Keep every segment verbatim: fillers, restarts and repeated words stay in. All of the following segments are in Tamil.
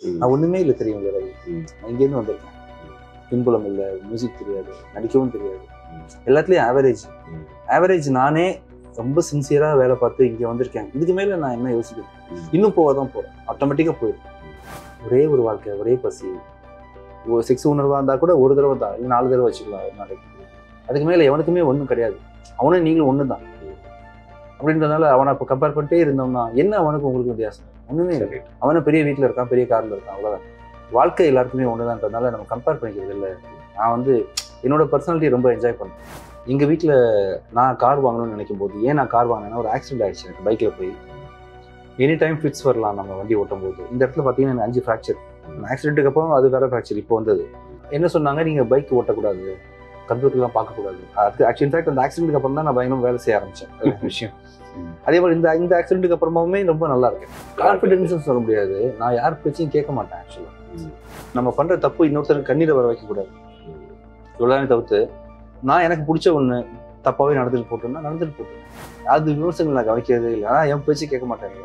நான் ஒன்றுமே இல்லை தெரியும் ரவி. நான் இங்கேருந்து வந்திருக்கேன். பின்புலம் இல்லை, மியூசிக் தெரியாது, நடிக்கவும் தெரியாது, எல்லாத்துலேயும் ஆவரேஜ் ஆவரேஜ் நானே ரொம்ப சின்சியராக வேலை பார்த்து இங்கே வந்திருக்கேன். இதுக்கு மேலே நான் என்ன யோசிக்கிறேன்? இன்னும் போக தான் போகிறேன், ஆட்டோமேட்டிக்காக போயிடும். ஒரே ஒரு வாழ்க்கை, ஒரே பசி. ஒரு செக்ஸ் உணர்வாக இருந்தால் கூட ஒரு தடவை தான், இல்லை நாலு தடவை வச்சுக்கலாம் ஒரு நாளைக்கு. அதுக்கு மேலே எவனுக்குமே ஒன்றும் கிடையாது. அவனும் நீங்களும் ஒன்று தான். அப்படின்றதுனால அவனை இப்போ கம்பேர் பண்ணிட்டே இருந்தோம்னா என்ன அவனுக்கு உங்களுக்கு வித்தியாசம்? ஒன்றுமே இல்லை. அவனும் பெரிய வீட்டில் இருக்கான், பெரிய காரில் இருக்கான், அவ்வளோதான். வாழ்க்கை எல்லாருக்குமே ஒன்று தான்றதுனால நம்ம கம்பேர் பண்ணிக்கிறது இல்லை. நான் வந்து என்னோட பர்சனாலிட்டி ரொம்ப என்ஜாய் பண்ணேன். எங்கள் வீட்டில் நான் கார் வாங்கணும்னு நினைக்கும் போது, ஏன் நான் கார் வாங்கினேன்னா ஒரு ஆக்சிடென்ட் ஆகிடுச்சு எனக்கு பைக்கில் போய். எனி டைம் ஃபிட்ஸ் வரலாம் நம்ம வண்டி ஓட்டும் போது. இந்த இடத்துல பார்த்தீங்கன்னா எனக்கு அஞ்சு ஃப்ராக்சர். ஆக்சிடென்ட்டுக்கு அப்புறம் அது வேறு ஃப்ராக்சர் இப்போ வந்தது. என்ன சொன்னாங்க, நீங்கள் பைக் ஓட்டக்கூடாது, கம்ப்யூட்டர்லாம் பார்க்கக்கூடாது. அது ஆக்சுவலி இன்ஃபேக்ட் அந்த ஆக்சிடென்ட்டுக்கு அப்புறம் தான் நான் பயங்கரம் வேலை செய்ய ஆரம்பித்தேன் விஷயம். அதே மாதிரி இந்த இந்த ஆக்சிடென்ட்டுக்கு அப்புறமாவுமே ரொம்ப நல்லா இருக்கேன். கான்ஃபிடென்ஸ்னு சொல்ல முடியாது, நான் யார் பேச்சையும் கேட்க மாட்டேன். ஆக்சுவலாக நம்ம பண்ணுற தப்பு இன்னொருத்தருக்கு கண்ணீரை வர வைக்கக்கூடாது. இவ்வளோதானே தவிர்த்து நான் எனக்கு பிடிச்ச ஒன்று தப்பாகவே நடந்துட்டு போட்டோம்னா நடந்துட்டு போட்டேன். அது விமர்சனங்கள் நான் கவனிக்கிறதே இல்லை. ஆனால் என் பேச்சு கேட்க மாட்டேன்.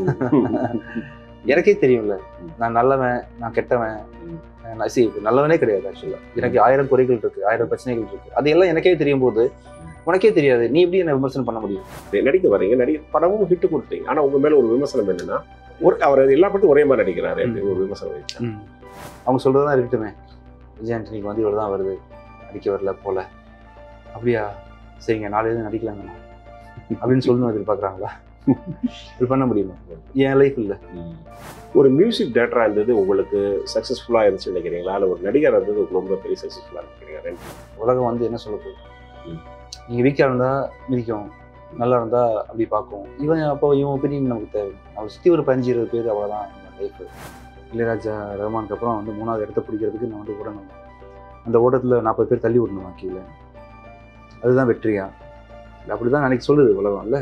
எனக்கே தெரியும்ல, நான் நல்லவன், நான் கெட்டவன், நான் சி நல்லவனே கிடையாது. ஆக்சுவலாக எனக்கு ஆயிரம் குறைகள் இருக்குது, ஆயிரம் பிரச்சனைகள் இருக்குது. அது எல்லாம் எனக்கே தெரியும் போது உனக்கே தெரியாது, நீ எப்படி என்ன விமர்சனம் பண்ண முடியும்? நடிக்க வரீங்க, நடிக்க படமும் ஹிட்டு கொடுத்தீங்க. ஆனால் உங்கள் மேலே ஒரு விமர்சனம் என்னன்னா, ஒரு அவர் எல்லா படத்தையும் ஒரே மாதிரி நடிக்கிறாரு அப்படின்னு ஒரு விமர்சனம் வச்சா. அவங்க சொல்கிறதான் இருக்கட்டுமே, விஜய் ஆண்டனிக்கு வந்து இவ்வளோ தான் வருது, நடிக்க வரல போல, அப்படியா சரிங்க நாளையில நடிக்கலாங்கண்ணா அப்படின்னு சொல்லணும் எதிர்பார்க்குறாங்களா? இது பண்ண முடியுமா? என் லைஃப் இல்லை. ஒரு மியூசிக் டேரக்டராக இருந்தது உங்களுக்கு சக்ஸஸ்ஃபுல்லாக இருந்துச்சு நினைக்கிறீங்களா? இல்லை ஒரு நடிகராக இருந்தது உங்களுக்கு ரொம்ப பெரிய சக்ஸஸ்ஃபுல்லாக நினைக்கிறீங்க? உலகம் வந்து என்ன சொல்ல போகுது? நீங்கள் வீக்காக இருந்தால் மிதிக்கும், நல்லா இருந்தால் அப்படி பார்க்கும். இவன் அப்போ இவன் ஒப்பீனியன் நமக்கு தேவை. அவளை சுற்றி ஒரு பதினஞ்சு இருபது பேர், அவ்வளோதான் லைஃப். இளையராஜா ரஹ்மானுக்கு அப்புறம் வந்து மூணாவது இடத்த பிடிக்கிறதுக்கு நான் வந்து ஓடணும். அந்த ஓட்டத்தில் நாற்பது பேர் தள்ளி விடணும் கீழே. அதுதான் வெற்றியா? அப்படி தான் அன்றைக்கி சொல்லுது உலகம் இல்லை?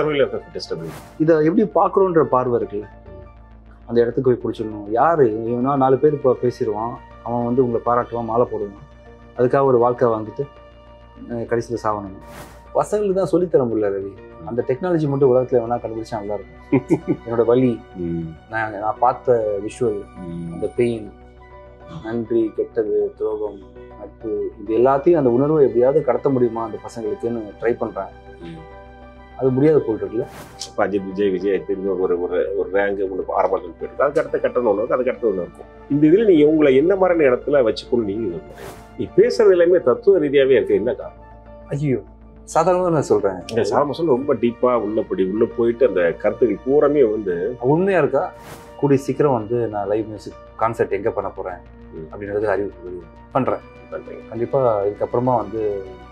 இதை எப்படி பார்க்குறோன்ற பார்வை இருக்குல்ல, அந்த இடத்துக்கு போய் பிடிச்சிடணும். யார் இவனா நாலு பேர் இப்போ பேசிடுவான், அவன் வந்து உங்களை பாராட்டுவான், மாலை போடுவான், அதுக்காக ஒரு வாழ்க்கை வந்துட்டு கடைசியில் சாவணும். பசங்களுக்கு தான் சொல்லித்தர முடியல ரவி. அந்த டெக்னாலஜி மட்டும் உலகத்தில் வேணா கண்டுபிடிச்சா நல்லா இருக்கும். என்னோட வலி, நான் நான் பார்த்த விஷுவல், அந்த பெயின், நன்றி, கெட்டது, துரோகம், நட்பு, இது எல்லாத்தையும் அந்த உணர்வை எப்படியாவது கடத்த முடியுமா அந்த பசங்களுக்குன்னு ட்ரை பண்ணுறேன். அது முடியாத போல் இருக்குல்ல. இப்போ அஜித், விஜய் விஜய் திரும்பி ஒரு ஒரு ஒரு ரேங்கு உங்களுக்கு ஆரம்பத்தில் போயிருக்கு, அதுக்கு அடுத்த கட்டணம் ஒன்று இருக்கும், அதுக்கு அடுத்த ஒன்று இருக்கும். இந்த இதில் நீங்கள் உங்களை என்ன மாதிரியான இடத்துல வச்சுக்கணும் நீங்கள் நீ பேசுறது எல்லாமே தத்துவ ரீதியாகவே இருக்குது. என்ன காரணம்? ஐயோ சாதாரணமாக நான் சொல்கிறேன். இந்த சாதாரண சொல்ல ரொம்ப டீப்பாக உள்ளபடி உள்ளே போயிட்டு அந்த கருத்துக்கள் பூராமே வந்து உண்மையாக இருக்கா? கூடிய சீக்கிரம் வந்து நான் லைவ் மியூசிக் கான்சர்ட் எங்கே பண்ண போகிறேன் அப்படின்றது அறிவிப்பு பண்ணுறேன். கண்டிப்பாக இதுக்கப்புறமா வந்து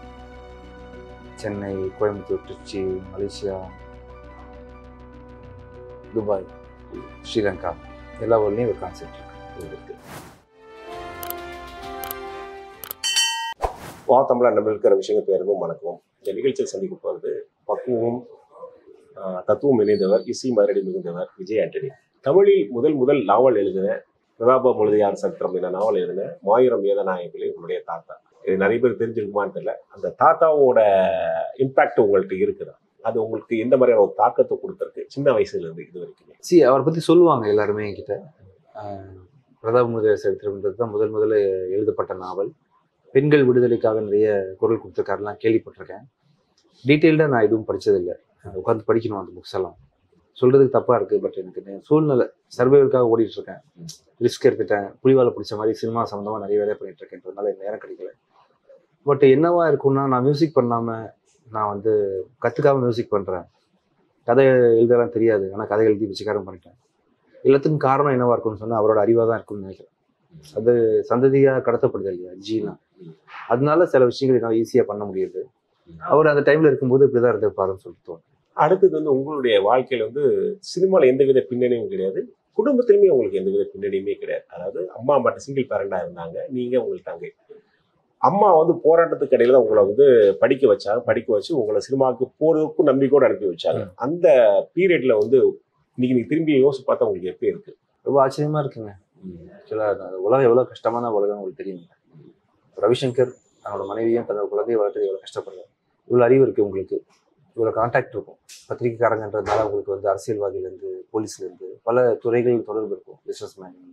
சென்னை, கோயம்புத்தூர், திருச்சி, மலேசியா, துபாய், ஸ்ரீலங்கா எல்லா ஊர்லேயும் ஒரு கான்செப்ட் இருக்கு. வா தமிழா நம்ம இருக்கிற விஷயங்கள் பேருக்கும் வணக்கம். இந்த நிகழ்ச்சியில் சந்திக்க போகிறது பக்குவம் தத்துவம் இணைந்தவர், இசை மரடி மிகுந்தவர் விஜய் ஆண்டனி. தமிழில் முதல் முதல் நாவல் எழுதின பிரதாப முழுதையார் சரித்திரம் என்ற நாவல் எழுதின மாயிரம் வேதநாயகங்களே உங்களுடைய தாத்தா. இது நிறைய பேர் தெரிஞ்சிருக்குமான்னு தெரியல. அந்த தாத்தாவோட இம்பாக்ட் உங்கள்கிட்ட இருக்குதா? அது உங்களுக்கு எந்த மாதிரியான ஒரு தாக்கத்தை கொடுத்துருக்கு சின்ன வயசுல இருந்து இது வரைக்கும்? சி அவரை பற்றி சொல்லுவாங்க எல்லாருமே என்கிட்ட. பிரதாப முழுதையார் சரித்திரம்ன்றது தான் முதல் முதல்ல எழுதப்பட்ட நாவல். பெண்கள் விடுதலைக்காக நிறைய குரல் கொடுத்துருக்காருலாம் கேள்விப்பட்டிருக்கேன். டீட்டெயில்டாக நான் எதுவும் படித்ததில்லை. உட்காந்து படிக்கணும் அந்த புக்ஸ் எல்லாம். சொல்கிறதுக்கு தப்பாக இருக்குது, பட் எனக்கு சூழ்நிலை சர்வைவலுக்காக ஓடிட்டுருக்கேன். ரிஸ்க் எடுத்துட்டேன். புலிவாலை பிடிச்ச மாதிரி சினிமா சம்மந்தமாக நிறைய வேலை பண்ணிகிட்ருக்கேன்றதுனால எனக்கு நேரம் கிடைக்கல. பட் என்னவா இருக்குன்னா, நான் மியூசிக் பண்ணாமல் நான் வந்து கற்றுக்காமல் மியூசிக் பண்ணுறேன். கதை எழுதலாம் தெரியாது, ஆனால் கதை எழுதி வச்சுக்காரம் பண்ணிட்டேன். எல்லாத்துக்கும் காரணம் என்னவாக இருக்குன்னு சொன்னால் அவரோட அறிவாக தான் இருக்குன்னு நினைக்கிறேன். அது சந்ததியாக கடத்தப்படுது இல்லையா ஜீலாம். அதனால சில விஷயங்கள் என்னால் ஈஸியாக பண்ண முடியுது. அவர் அந்த டைமில் இருக்கும்போது இப்படி தான் இருந்திருப்பாருன்னு சொல்லிட்டு தோணும். அடுத்தது வந்து உங்களுடைய வாழ்க்கையில் வந்து சினிமாவில் எந்தவித பின்னணியும் கிடையாது, குடும்பத்திலுமே உங்களுக்கு எந்தவித பின்னணியுமே கிடையாது. அதாவது அம்மா மட்டும் சிங்கிள் பேரண்டாக இருந்தாங்க, நீங்கள் உங்களுக்கு தங்கை. அம்மா வந்து போராட்டத்துக்கு இடையில தான் உங்களை வந்து படிக்க வச்சாங்க. படிக்க வச்சு உங்களை சினிமாவுக்கு போறதுக்கும் நம்பிக்கையோடு அனுப்பி வச்சாங்க. அந்த பீரியட்ல வந்து இன்னைக்கு நீங்கள் திரும்பி யோசிச்சு பார்த்தா உங்களுக்கு எப்படி இருக்கு? ரொம்ப ஆச்சரியமா இருக்குங்க. ஆக்சுவலாக உலகம் எவ்வளோ கஷ்டமான உலகம் உங்களுக்கு தெரியுங்க. ரவிசங்கர் தன்னோட மனைவியும் தன்னோட குழந்தையை வளர்த்து எவ்வளோ கஷ்டப்படுறாரு. இவ்வளோ அறிவு இருக்குது உங்களுக்கு, இவ்வளோ கான்டாக்ட் இருக்கும். பத்திரிகைக்காரங்கன்றதுனால உங்களுக்கு வந்து அரசியல்வாதியிலேருந்து போலீஸ்லேருந்து பல துறைகள் தொடர்பு இருக்கும். பிஸ்னஸ் மேன்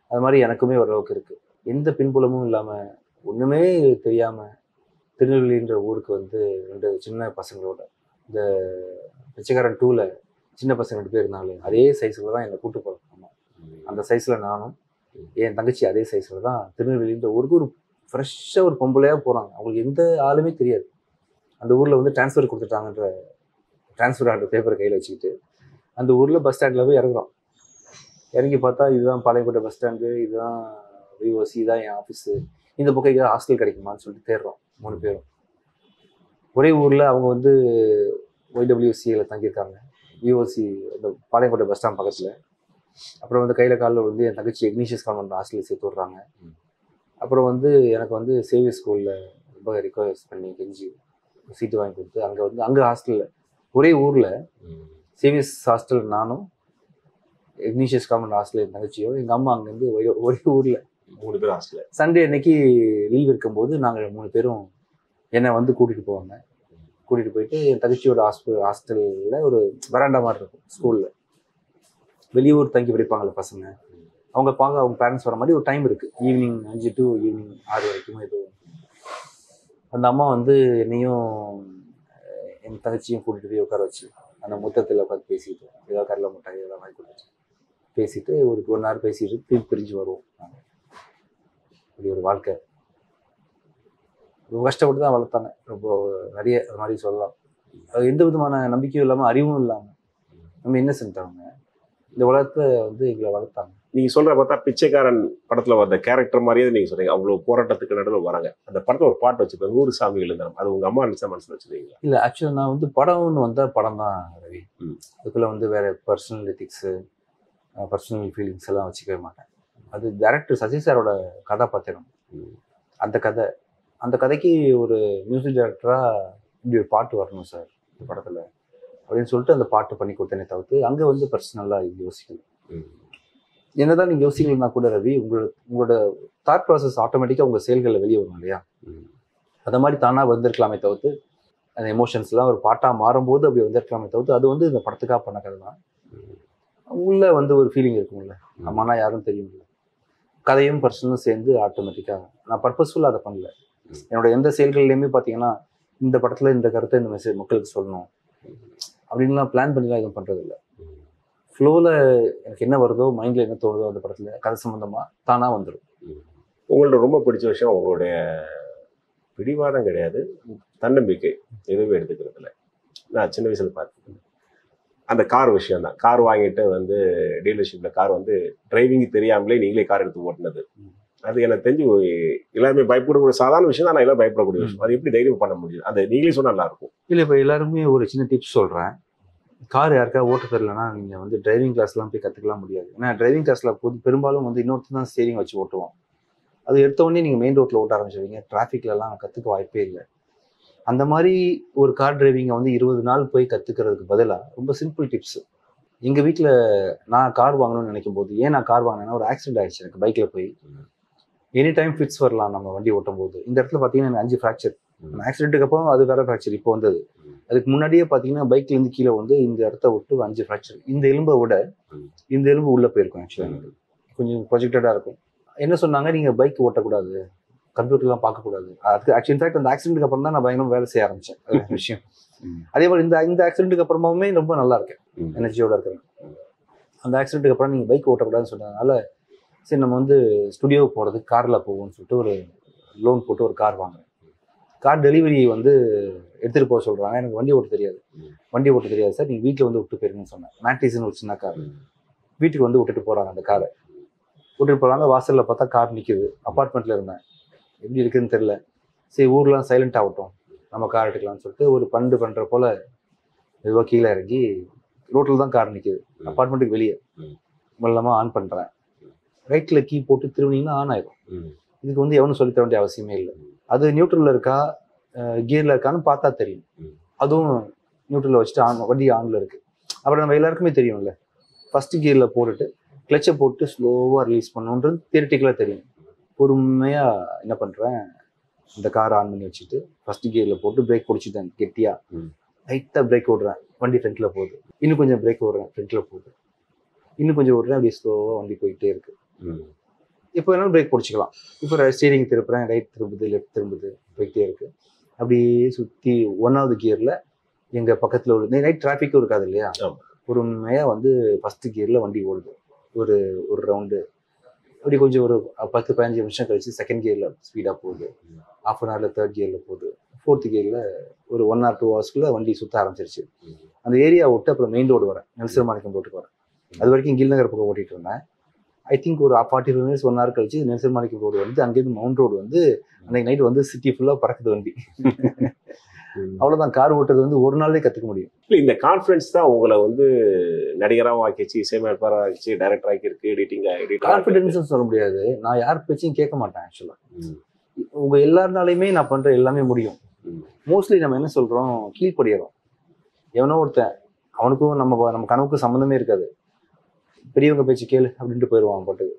அது மாதிரி எனக்குமே ஓரளவுக்கு இருக்குது. எந்த பின்புலமும் இல்லாமல் ஒன்றுமே தெரியாமல் திருநெல்வேலின்ற ஊருக்கு வந்து ரெண்டு சின்ன பசங்களோட இந்த பிச்சைக்காரன் டூவில் சின்ன பசங்க ரெண்டு பேர் இருந்தாலும் அதே சைஸில் தான் என்னை கூட்டு போகிறாங்க. அந்த சைஸில் நானும் என் தங்கச்சி அதே சைஸில் தான் திருநெல்வேலின்ற ஊருக்கு ஒரு ஃப்ரெஷ்ஷாக ஒரு பொம்பளையாக போகிறாங்க. அவங்களுக்கு எந்த ஆளுமே தெரியாது. அந்த ஊரில் வந்து டிரான்ஸ்ஃபர் கொடுத்துட்டாங்கன்ற டிரான்ஸ்ஃபர் ஆகிற பேப்பர் கையில் வச்சுக்கிட்டு அந்த ஊரில் பஸ் ஸ்டாண்டில் போய் இறங்குறோம். இறங்கி பார்த்தா இதுதான் பாளையங்கோட்டை பஸ் ஸ்டாண்டு, இதுதான் விஓசி, இதுதான் என் ஆஃபீஸு. இந்த பக்கம் ஏதாவது ஹாஸ்டல் கிடைக்குமான்னு சொல்லிட்டு தேடுறோம் மூணு பேரும். ஒரே ஊரில் அவங்க வந்து ஒய்டபிள்யூசியில் தங்கியிருக்காங்க, விஓசி இந்த பாளையங்கோட்டை பஸ் ஸ்டாண்ட் பக்கத்தில். அப்புறம் வந்து கையில் காலில் வந்து என் தங்கச்சி இக்னிஷியஸ் கான்வென்ட் ஹாஸ்டலில் சேர்த்து விட்றாங்க. அப்புறம் வந்து எனக்கு வந்து சேவியர் ஸ்கூலில் ரொம்ப ரிக்வெஸ்ட் பண்ணி கெஞ்சி சீட்டு வாங்கி கொடுத்து அங்கே வந்து அங்கே ஹாஸ்டலில் ஒரே ஊரில் சேவியர்ஸ் ஹாஸ்டல் நானும், இக்னிஷியஸ் கான்வென்ட் ஹாஸ்டல் என் தங்கச்சியோ, எங்கள் அம்மா அங்கேருந்து ஒரே ஒரே ஊரில் மூணு பேர் ஹாஸ்டல். சண்டே அன்னைக்கு லீவ் இருக்கும்போது நாங்கள் மூணு பேரும் என்னை வந்து கூட்டிகிட்டு போவாங்க. கூட்டிகிட்டு போயிட்டு என் தங்கச்சியோட ஹாஸ்டல் ஹாஸ்டலில் ஒரு வராண்டா மாதிரி இருக்கும் ஸ்கூலில். வெளியூர் தங்கி படிப்பாங்கள்ல பசங்க, அவங்க பார்க்க அவங்க பேரண்ட்ஸ் வர மாதிரி ஒரு டைம் இருக்குது. ஈவினிங் அஞ்சு டு ஈவினிங் ஆறு வரைக்கும் ஏதோ. அந்த அம்மா வந்து என்னையும் என் தங்கச்சியும் கூட்டிகிட்டு போய் உட்கார வச்சு அந்த முத்தத்தில் உட்காந்து பேசிட்டு ஏதாவது கடலை மிட்டாய் ஏதாவது வாங்கி கொடுத்து பேசிட்டு ஒரு ஒன் ஹவர் பேசிட்டு திருப்பி பிரிஞ்சு வருவோம். அப்படி ஒரு வாழ்க்கை ரொம்ப கஷ்டப்பட்டு தான் வளர்த்தாங்க. ரொம்ப நிறைய அது மாதிரி சொல்லலாம். அது எந்த விதமான நம்பிக்கையும் இல்லாமல் அறிவும் இல்லாமல் நம்ம இன்னசென்ட் அவங்க இந்த உலகத்தை வந்து எங்களை வளர்த்தாங்க. நீங்க சொல்ற பார்த்தா பிச்சைக்காரன் படத்துல வந்த கேரக்டர் மாதிரியே நீங்க சொல்றீங்க. அவ்வளவு போராட்டத்துக்கு நடுவில் வராங்க. அந்த படத்துல ஒரு பாட்டு வச்சுப்பேன், நூறு சாமிகள் இருந்தாலும். அது உங்க அம்மா நினைச்சா மனசுல வச்சுருக்கீங்களா? இல்லை, ஆக்சுவலாக நான் வந்து படம்னு வந்தால் படம் தான் ரவி. அதுக்குள்ள வந்து வேற பர்சனல் எத்திக்ஸு பர்சனல் ஃபீலிங்ஸ் எல்லாம் வச்சுக்கவே மாட்டேன். அது டைரக்டர் சசி சாரோட கதாபாத்திரம். அந்த கதை அந்த கதைக்கு ஒரு மியூசிக் டைரக்டராக இப்படி ஒரு பாட்டு வரணும் சார் இந்த படத்தில் அப்படின்னு சொல்லிட்டு அந்த பாட்டு பண்ணி கொடுத்தேனே தவிர்த்து அங்கே வந்து பர்சனலாக இது யோசிக்கணும். என்னதான் நீங்கள் யோசிக்கலன்னா கூட ரவி, உங்களோட உங்களோட தாட் ப்ராசஸ் ஆட்டோமேட்டிக்காக உங்கள் செயல்களில் வெளியே வரும் இல்லையா? அதை மாதிரி தானாக வந்திருக்கலாமே தவிர்த்து அந்த எமோஷன்ஸ்லாம் ஒரு பாட்டாக மாறும்போது அப்படி வந்திருக்கலாமே தவிர்த்து அது வந்து இந்த படத்துக்காக பண்ண கதை தான். உள்ளே வந்து ஒரு ஃபீலிங் இருக்கும்ல, அம்மானா யாரும் தெரியும்ல. கதையும் பர்சனலும் சேர்ந்து ஆட்டோமேட்டிக்காக நான் பர்பஸ்ஃபுல்லாக அதை பண்ணல. என்னோட எந்த செயல்கள்லையுமே பார்த்தீங்கன்னா இந்த படத்தில் இந்த கருத்தை இந்த மெசேஜ் மக்களுக்கு சொல்லணும் அப்படின்லாம் பிளான் பண்ணிலாம் எதுவும் பண்ணுறது இல்லை. ஃப்ளோவில் எனக்கு என்ன வருதோ, மைண்டில் என்ன தோணுதோ அந்த படத்தில் கதை சம்மந்தமாக தானாக வந்துடும். உங்களோட ரொம்ப பிடிச்ச விஷயம் உங்களுடைய பிடிவாதம் கிடையாது, தன்னம்பிக்கை. எதுவுமே எடுத்துக்கிறதுல நான் சின்ன வயசில் பார்த்தேன். அந்த கார் விஷயம் தான். கார் வாங்கிட்டு வந்து டீலர்ஷிப்பில் கார் வந்து டிரைவிங் தெரியாமலே நீங்களே கார் எடுத்து ஓட்டினது, அது எனக்கு தெரிஞ்சு எல்லாருமே பயப்படக்கூடிய சாதாரண விஷயம் தான். நான் எல்லாம் பயப்படக்கூடிய விஷயம். அது எப்படி தைரியம் பண்ண முடியும்? அந்த நீங்களே சொன்னால் நல்லா இருக்கும். இல்லை, இப்போ எல்லாருமே ஒரு சின்ன டிப்ஸ் சொல்கிறேன். கார் யாருக்கா ஓட்ட தெரியலன்னா நீங்கள் வந்து டிரைவிங் கிளாஸ்லாம் போய் கற்றுக்கலாம் முடியாது. ஏன்னா டிரைவிங் கிளாஸில் போது பெரும்பாலும் வந்து இன்னொருத்தர் தான் ஸ்டீரிங் வச்சு ஓட்டுவோம். அது எடுத்த உடனே நீங்கள் மெயின் ரோட்டில் ஓட்ட ஆரம்பிச்சிடுவீங்க. டிராஃபிக்லலாம் கற்றுக்க வாய்ப்பே இல்லை. அந்த மாதிரி ஒரு கார் டிரைவிங்கை வந்து இருபது நாள் போய் கற்றுக்கிறதுக்கு பதிலாக ரொம்ப சிம்பிள் டிப்ஸ். எங்கள் வீட்டில் நான் கார் வாங்கணும்னு நினைக்கும் போது, ஏன் நான் கார் வாங்கினேன்னா ஒரு ஆக்சிடென்ட் ஆகிடுச்சு எனக்கு பைக்கில் போய். எனி டைம் ஃபிட்ஸ் வரலாம் நம்ம வண்டி ஓட்டும் போது. இந்த இடத்துல பார்த்தீங்கன்னா எனக்கு அஞ்சு ஃப்ராக்சர். ஆக்சிடென்ட்டுக்கு அப்புறம் அது வேற ஃப்ராக்சர் இப்போ வந்தது. அதுக்கு முன்னாடியே பார்த்தீங்கன்னா பைக்லேருந்து கீழே வந்து இந்த இடத்த விட்டு அஞ்சு ஃப்ராக்சர். இந்த எலும்பை விட இந்த எலும்பு உள்ளே போயிருக்கும். ஆக்சுவலாக எனக்கு கொஞ்சம் ப்ரொஜெக்டடாக இருக்கும். என்ன சொன்னாங்க, நீங்கள் பைக் ஓட்டக்கூடாது, கம்ப்யூட்டர்லாம் பார்க்கக்கூடாது. அதுக்கு ஆக்சுவலி இன்ஃபேக்ட் அந்த ஆக்சிடென்ட்டுக்கு அப்புறம் தான் நான் பயங்கரமாக வேலை செய்ய ஆரம்பித்தேன். அது விஷயம். அதே மாதிரி இந்த இந்த ஆக்சிடென்ட்டுக்கு அப்புறமாவுமே ரொம்ப நல்லா இருக்கேன், எனர்ஜியோட இருக்கிறேன். அந்த ஆக்சிடென்ட்டுக்கு அப்புறம் நீங்கள் பைக் ஓட்டக்கூடாதுன்னு சொன்னதுனால சரி நம்ம வந்து ஸ்டுடியோவுக்கு போகிறதுக்கு காரில் போவோம்னு சொல்லிட்டு ஒரு லோன் போட்டு ஒரு கார் வாங்குறேன். கார் டெலிவரி வந்து எடுத்துகிட்டு போக சொல்கிறாங்க. எனக்கு வண்டி ஓட்ட தெரியாது. வண்டி ஓட்ட தெரியாது சார், நீங்கள் வீட்டில் வந்து விட்டு போயிருங்கன்னு சொன்னேன். மேட்டிஸ்ன்னு ஒரு சின்ன கார். வீட்டுக்கு வந்து விட்டுட்டு போகிறாங்க. அந்த காரை விட்டுட்டு போகிறாங்க. வாசலில் பார்த்தா கார் நிற்கிது. அப்பார்ட்மெண்ட்டில் இருந்தேன், எப்படி இருக்குதுன்னு தெரில. சரி ஊர்லாம் சைலண்ட் ஆகட்டும், நம்ம கார் எடுத்துக்கலாம்னு சொல்லிட்டு ஒரு பன்னெண்டு பண்ணுற போல் மெதுவாக கீழே இறங்கி ரோட்டில் தான் கார் நிற்கிது. அப்பார்ட்மெண்ட்டுக்கு வெளியே மெல்லமாக ஆன் பண்ணுறேன். ரைட்டில் கீ போட்டு திரும்பினீங்கன்னா ஆன் ஆயிடும். இதுக்கு வந்து எவனும் சொல்லித்தர வேண்டிய அவசியமே இல்லை. அது நியூட்ரலில் இருக்கா கியரில் இருக்கான்னு பார்த்தா தெரியும். அதுவும் நியூட்ரலில் வச்சுட்டு ஆன் வண்டி ஆனில் இருக்குது. அப்புறம் நம்ம எல்லாருக்குமே தெரியும்ல, ஃபஸ்ட்டு கியரில் போட்டுட்டு கிளச்சை போட்டு ஸ்லோவாக ரிலீஸ் பண்ணணுன்றது தியரிட்டிக்கலாக தெரியும். பொறுமையாக என்ன பண்ணுறேன், இந்த காரை ஆன் பண்ணி வச்சுட்டு ஃபஸ்ட்டு கியரில் போட்டு பிரேக் பிடிச்சிட்டேன் கெட்டியாக. லைட்டாக பிரேக் விடுறேன், வண்டி ஃப்ரண்ட்டில் போகுது. இன்னும் கொஞ்சம் பிரேக் விடுறேன், ஃப்ரண்ட்டில் போகுது. இன்னும் கொஞ்சம் விடுறேன், அப்படியே ஸ்லோவாக வண்டி போயிட்டே இருக்குது. இப்போ வேணாலும் பிரேக் பிடிச்சிக்கலாம். இப்போ ஸ்டீரிங் திருப்புறேன், ரைட் திரும்புது, லெஃப்ட் திரும்புது, போயிட்டே இருக்கு. அப்படியே சுற்றி ஒன்றாவது கியரில் எங்கள் பக்கத்தில் ஒரு நைட் டிராஃபிக்கும் இருக்காது இல்லையா, பொறுமையாக வந்து ஃபஸ்ட்டு கியரில் வண்டி ஓடுது. ஒரு ஒரு ரவுண்டு அப்படி கொஞ்சம் ஒரு பத்து பதினஞ்சு நிமிஷம் கழிச்சு செகண்ட் கியரில் ஸ்பீடாக போகுது. ஹாஃப் அன் ஹவரில் தேர்ட் கியரில் போகுது. ஃபோர்த்து கியரில் ஒரு ஒன் ஆர் டூ ஹவர்ஸ்க்குள்ளே வண்டி சுற்ற ஆரம்பிச்சிருச்சு. அந்த ஏரியா விட்டு அப்புறம் மெயின் ரோடு வரேன், நெல்சன் மாணிக்கம் ரோட்டுக்கு வரேன். அது வரைக்கும் கில் நகர் பக்கம் ஓட்டிகிட்டு இருந்தேன். ஐ திங்க் ஒரு forty five minutes one hour கழிச்சு நெல்சன் மாணிக்கம் ரோடு வந்து அங்கேருந்து மவுண்ட் ரோடு வந்து அன்றைக்கி நைட் வந்து சிட்டி ஃபுல்லாக பறக்குது வண்டி. அவ்வளோதான். கார் ஓட்டுறது வந்து ஒரு நாள்லேயே கற்றுக்க முடியும். இல்லை, இந்த கான்ஃபிடன்ஸ் தான் உங்களை வந்து நடிகராகவும் ஆக்கிச்சு, இசையமைப்பாளராக ஆக்கிச்சு, டைரக்டர் ஆக்கியிருக்கு, எடிட்டிங் எடிட்டர். கான்ஃபிடென்ஸ்னு சொல்ல முடியாது. நான் யார் பேச்சையும் கேட்க மாட்டேன். ஆக்சுவலாக உங்கள் எல்லாருனாலையுமே நான் பண்ணுற எல்லாமே முடியும். மோஸ்ட்லி நம்ம என்ன சொல்கிறோம், கீழ்படியிறோம். எவனோ ஒருத்தன் அவனுக்கும் நம்ம நம்ம கனவுக்கும் சம்மந்தமே இருக்காது. பெரியவங்க பேச்சு கேளு அப்படின்ட்டு போயிடுவான் பாட்டுக்கு.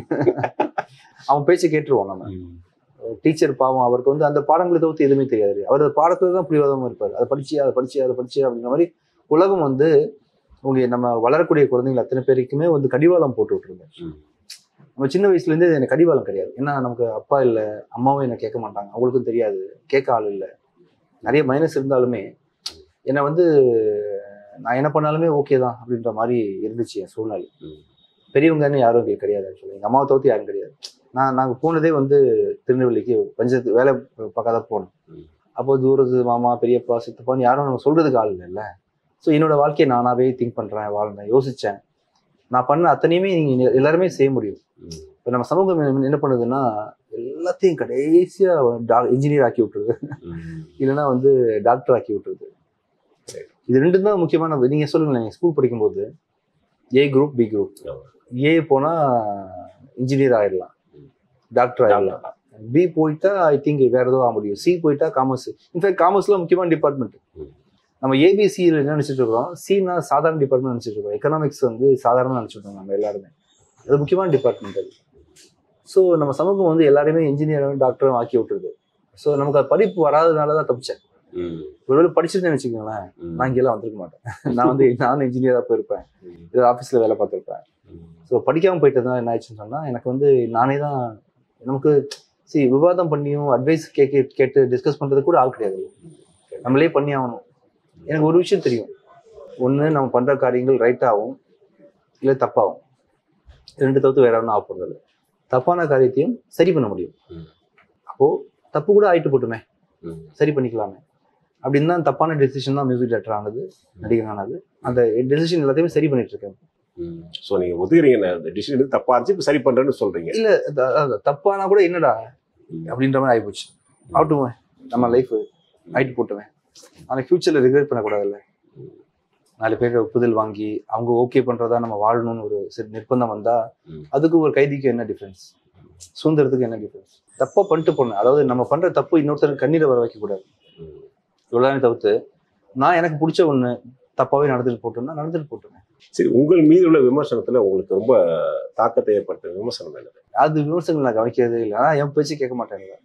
அவன் பேச்சை கேட்டுருவோம் நம்ம. டீச்சர் பாவம், அவருக்கு வந்து அந்த பாடங்களை தவிர்த்து எதுவுமே தெரியாது. அவர் அந்த பாடத்துல தான் புரியாதவங்க இருப்பார். அதை படிச்சு அதை படிச்சு அதை படிச்சு அப்படின்ற மாதிரி உலகம் வந்து உங்க நம்ம வளரக்கூடிய குழந்தைகள் அத்தனை பேருக்குமே வந்து கடிவாளம் போட்டு விட்டுருங்க. நம்ம சின்ன வயசுலேருந்து எனக்கு கடிவாளம் கிடையாது. ஏன்னா நமக்கு அப்பா இல்லை, அம்மாவும் என்னை கேட்க மாட்டாங்க, அவங்களுக்கும் தெரியாது, கேட்க ஆள் இல்லை. நிறைய மைனஸ் இருந்தாலுமே என்னை வந்து நான் என்ன பண்ணாலுமே ஓகே தான் அப்படின்ற மாதிரி இருந்துச்சு என் சூழ்நிலை. பெரியவங்கன்னு யாரும் கிடையாது. ஆக்சுவலி எங்கள் அம்மாவை தவிர்த்து யாரும் கிடையாது. நான் நாங்கள் போனதே வந்து திருநெல்வேலிக்கு பஞ்சத்து வேலை பார்க்க தான் போனோம். அப்போ தூரத்து மாமா பெரியப்பா சித்தப்பான்னு யாரும் நம்ம சொல்கிறதுக்கு ஆள் இல்லைல்ல. ஸோ என்னோடய வாழ்க்கையை நானாகவே திங்க் பண்ணுறேன், வாழ்ந்தேன், யோசித்தேன். நான் பண்ண அத்தனையுமே நீங்கள் எல்லாருமே செய்ய முடியும். இப்போ நம்ம சமூகம் என்ன பண்ணுதுன்னா எல்லாத்தையும் கடைசியாக டா இன்ஜினியர் ஆக்கி விட்டுருது, இல்லைன்னா வந்து டாக்டர் ஆக்கி விட்டுருது. இது ரெண்டும் தான் முக்கியமான. நீங்கள் சொல்லுங்களேன், நீங்கள் ஸ்கூல் படிக்கும்போது A group B group. A போனால் இன்ஜினியர் ஆகிடலாம், டாக்டர் ஆகிடலாம். பி போயிட்டா ஐ திங்க் வேற ஏதோ ஆக முடியும். சி போயிட்டா காமர்ஸ். இன்ஃபேக்ட் காமர்ஸ்ல முக்கியமான டிபார்ட்மெண்ட். நம்ம ஏபிசியில் என்ன நினைச்சிட்டு இருக்கிறோம், சினா சாதாரண டிபார்ட்மெண்ட் நினைச்சிட்டு இருக்கோம். எக்கனாமிக்ஸ் வந்து சாதாரண நினைச்சிட்டு இருக்கோம் நம்ம எல்லாருமே. அது முக்கியமான டிபார்ட்மெண்ட் அது. ஸோ நம்ம சமூகம் வந்து எல்லாருமே இன்ஜினியரும் டாக்டரும் ஆக்கி விட்டுருது. ஸோ நமக்கு அது படிப்பு வராதனால தான் தப்பிச்சேன். ஒருவேளை படிச்சுட்டு வச்சுக்கோங்களேன், நான் இங்கெல்லாம் வந்திருக்க மாட்டேன். நான் வந்து நானும் இன்ஜினியராக போயிருப்பேன், ஏதோ ஆஃபீஸில் வேலை பார்த்துருப்பேன். ஸோ படிக்காமல் போயிட்டு தான் என்ன ஆயிடுச்சுன்னு சொன்னால், எனக்கு வந்து நானே தான் நமக்கு சரி விவாதம் பண்ணியும் அட்வைஸ் கேட்க கேட்டு டிஸ்கஸ் பண்ணுறது கூட ஆள் கிடையாது. நம்மளே பண்ணி ஆகணும். எனக்கு ஒரு விஷயம் தெரியும், ஒன்று நம்ம பண்ணுற காரியங்கள் ரைட்டாகவும் இல்லை தப்பாகும். ரெண்டு தவிர்த்து வேற ஒன்றும் ஆக போகிறதில்ல. தப்பான காரியத்தையும் சரி பண்ண முடியும். அப்போது தப்பு கூட ஆயிட்டு போட்டுமே, சரி பண்ணிக்கலாமே அப்படின்னு தான். தப்பான டெசிஷன் தான் மியூசிக் டைரக்டர் ஆனது, நடிகர் ஆனது. அந்த டெசிஷன் எல்லாத்தையுமே சரி பண்ணிட்டு இருக்கேன். ஸோ நீங்கள் ஒதுக்குறீங்க, அந்த டிசிஷன் தப்பா இருந்துச்சு, இப்போ சரி பண்ணுறேன்னு சொல்கிறீங்க. இல்லை, தப்பானா கூட என்னடா அப்படின்ற மாதிரி ஆகிப்போச்சு. ஆகட்டும், நம்ம லைஃப் ஆயிட்டு போட்டுவேன். ஆனால் ஃபியூச்சரில் ரிக்ரெட் பண்ணக்கூடாதுல்ல. நாலு பேர் ஒப்புதல் வாங்கி அவங்க ஓகே பண்ணுறதா நம்ம வாழணும்னு ஒரு சரி நிர்பந்தம் வந்தால் அதுக்கு ஒரு கைதிக்கு என்ன டிஃப்ரென்ஸ், சுதந்திரத்துக்கு என்ன டிஃப்ரென்ஸ்? தப்பாக பண்ணிட்டு போனேன். அதாவது நம்ம பண்ணுற தப்பு இன்னொருத்தருக்கு கண்ணீரை வர வைக்கக்கூடாது. இவ்வளோதானே தவிர்த்து நான் எனக்கு பிடிச்ச ஒன்று தப்பாகவே நடந்துட்டு போட்டோம்னா நடந்துட்டு போட்டுருவேன். சரி, உங்கள் மீது உள்ள விமர்சனத்தில் உங்களுக்கு ரொம்ப தாக்கத்தை ஏற்படுத்த விமர்சனம் என்னது? அது விமர்சனங்கள் நான் கவனிக்கிறதே இல்லை. ஆனால் என் பேச்சு கேட்க மாட்டேன்.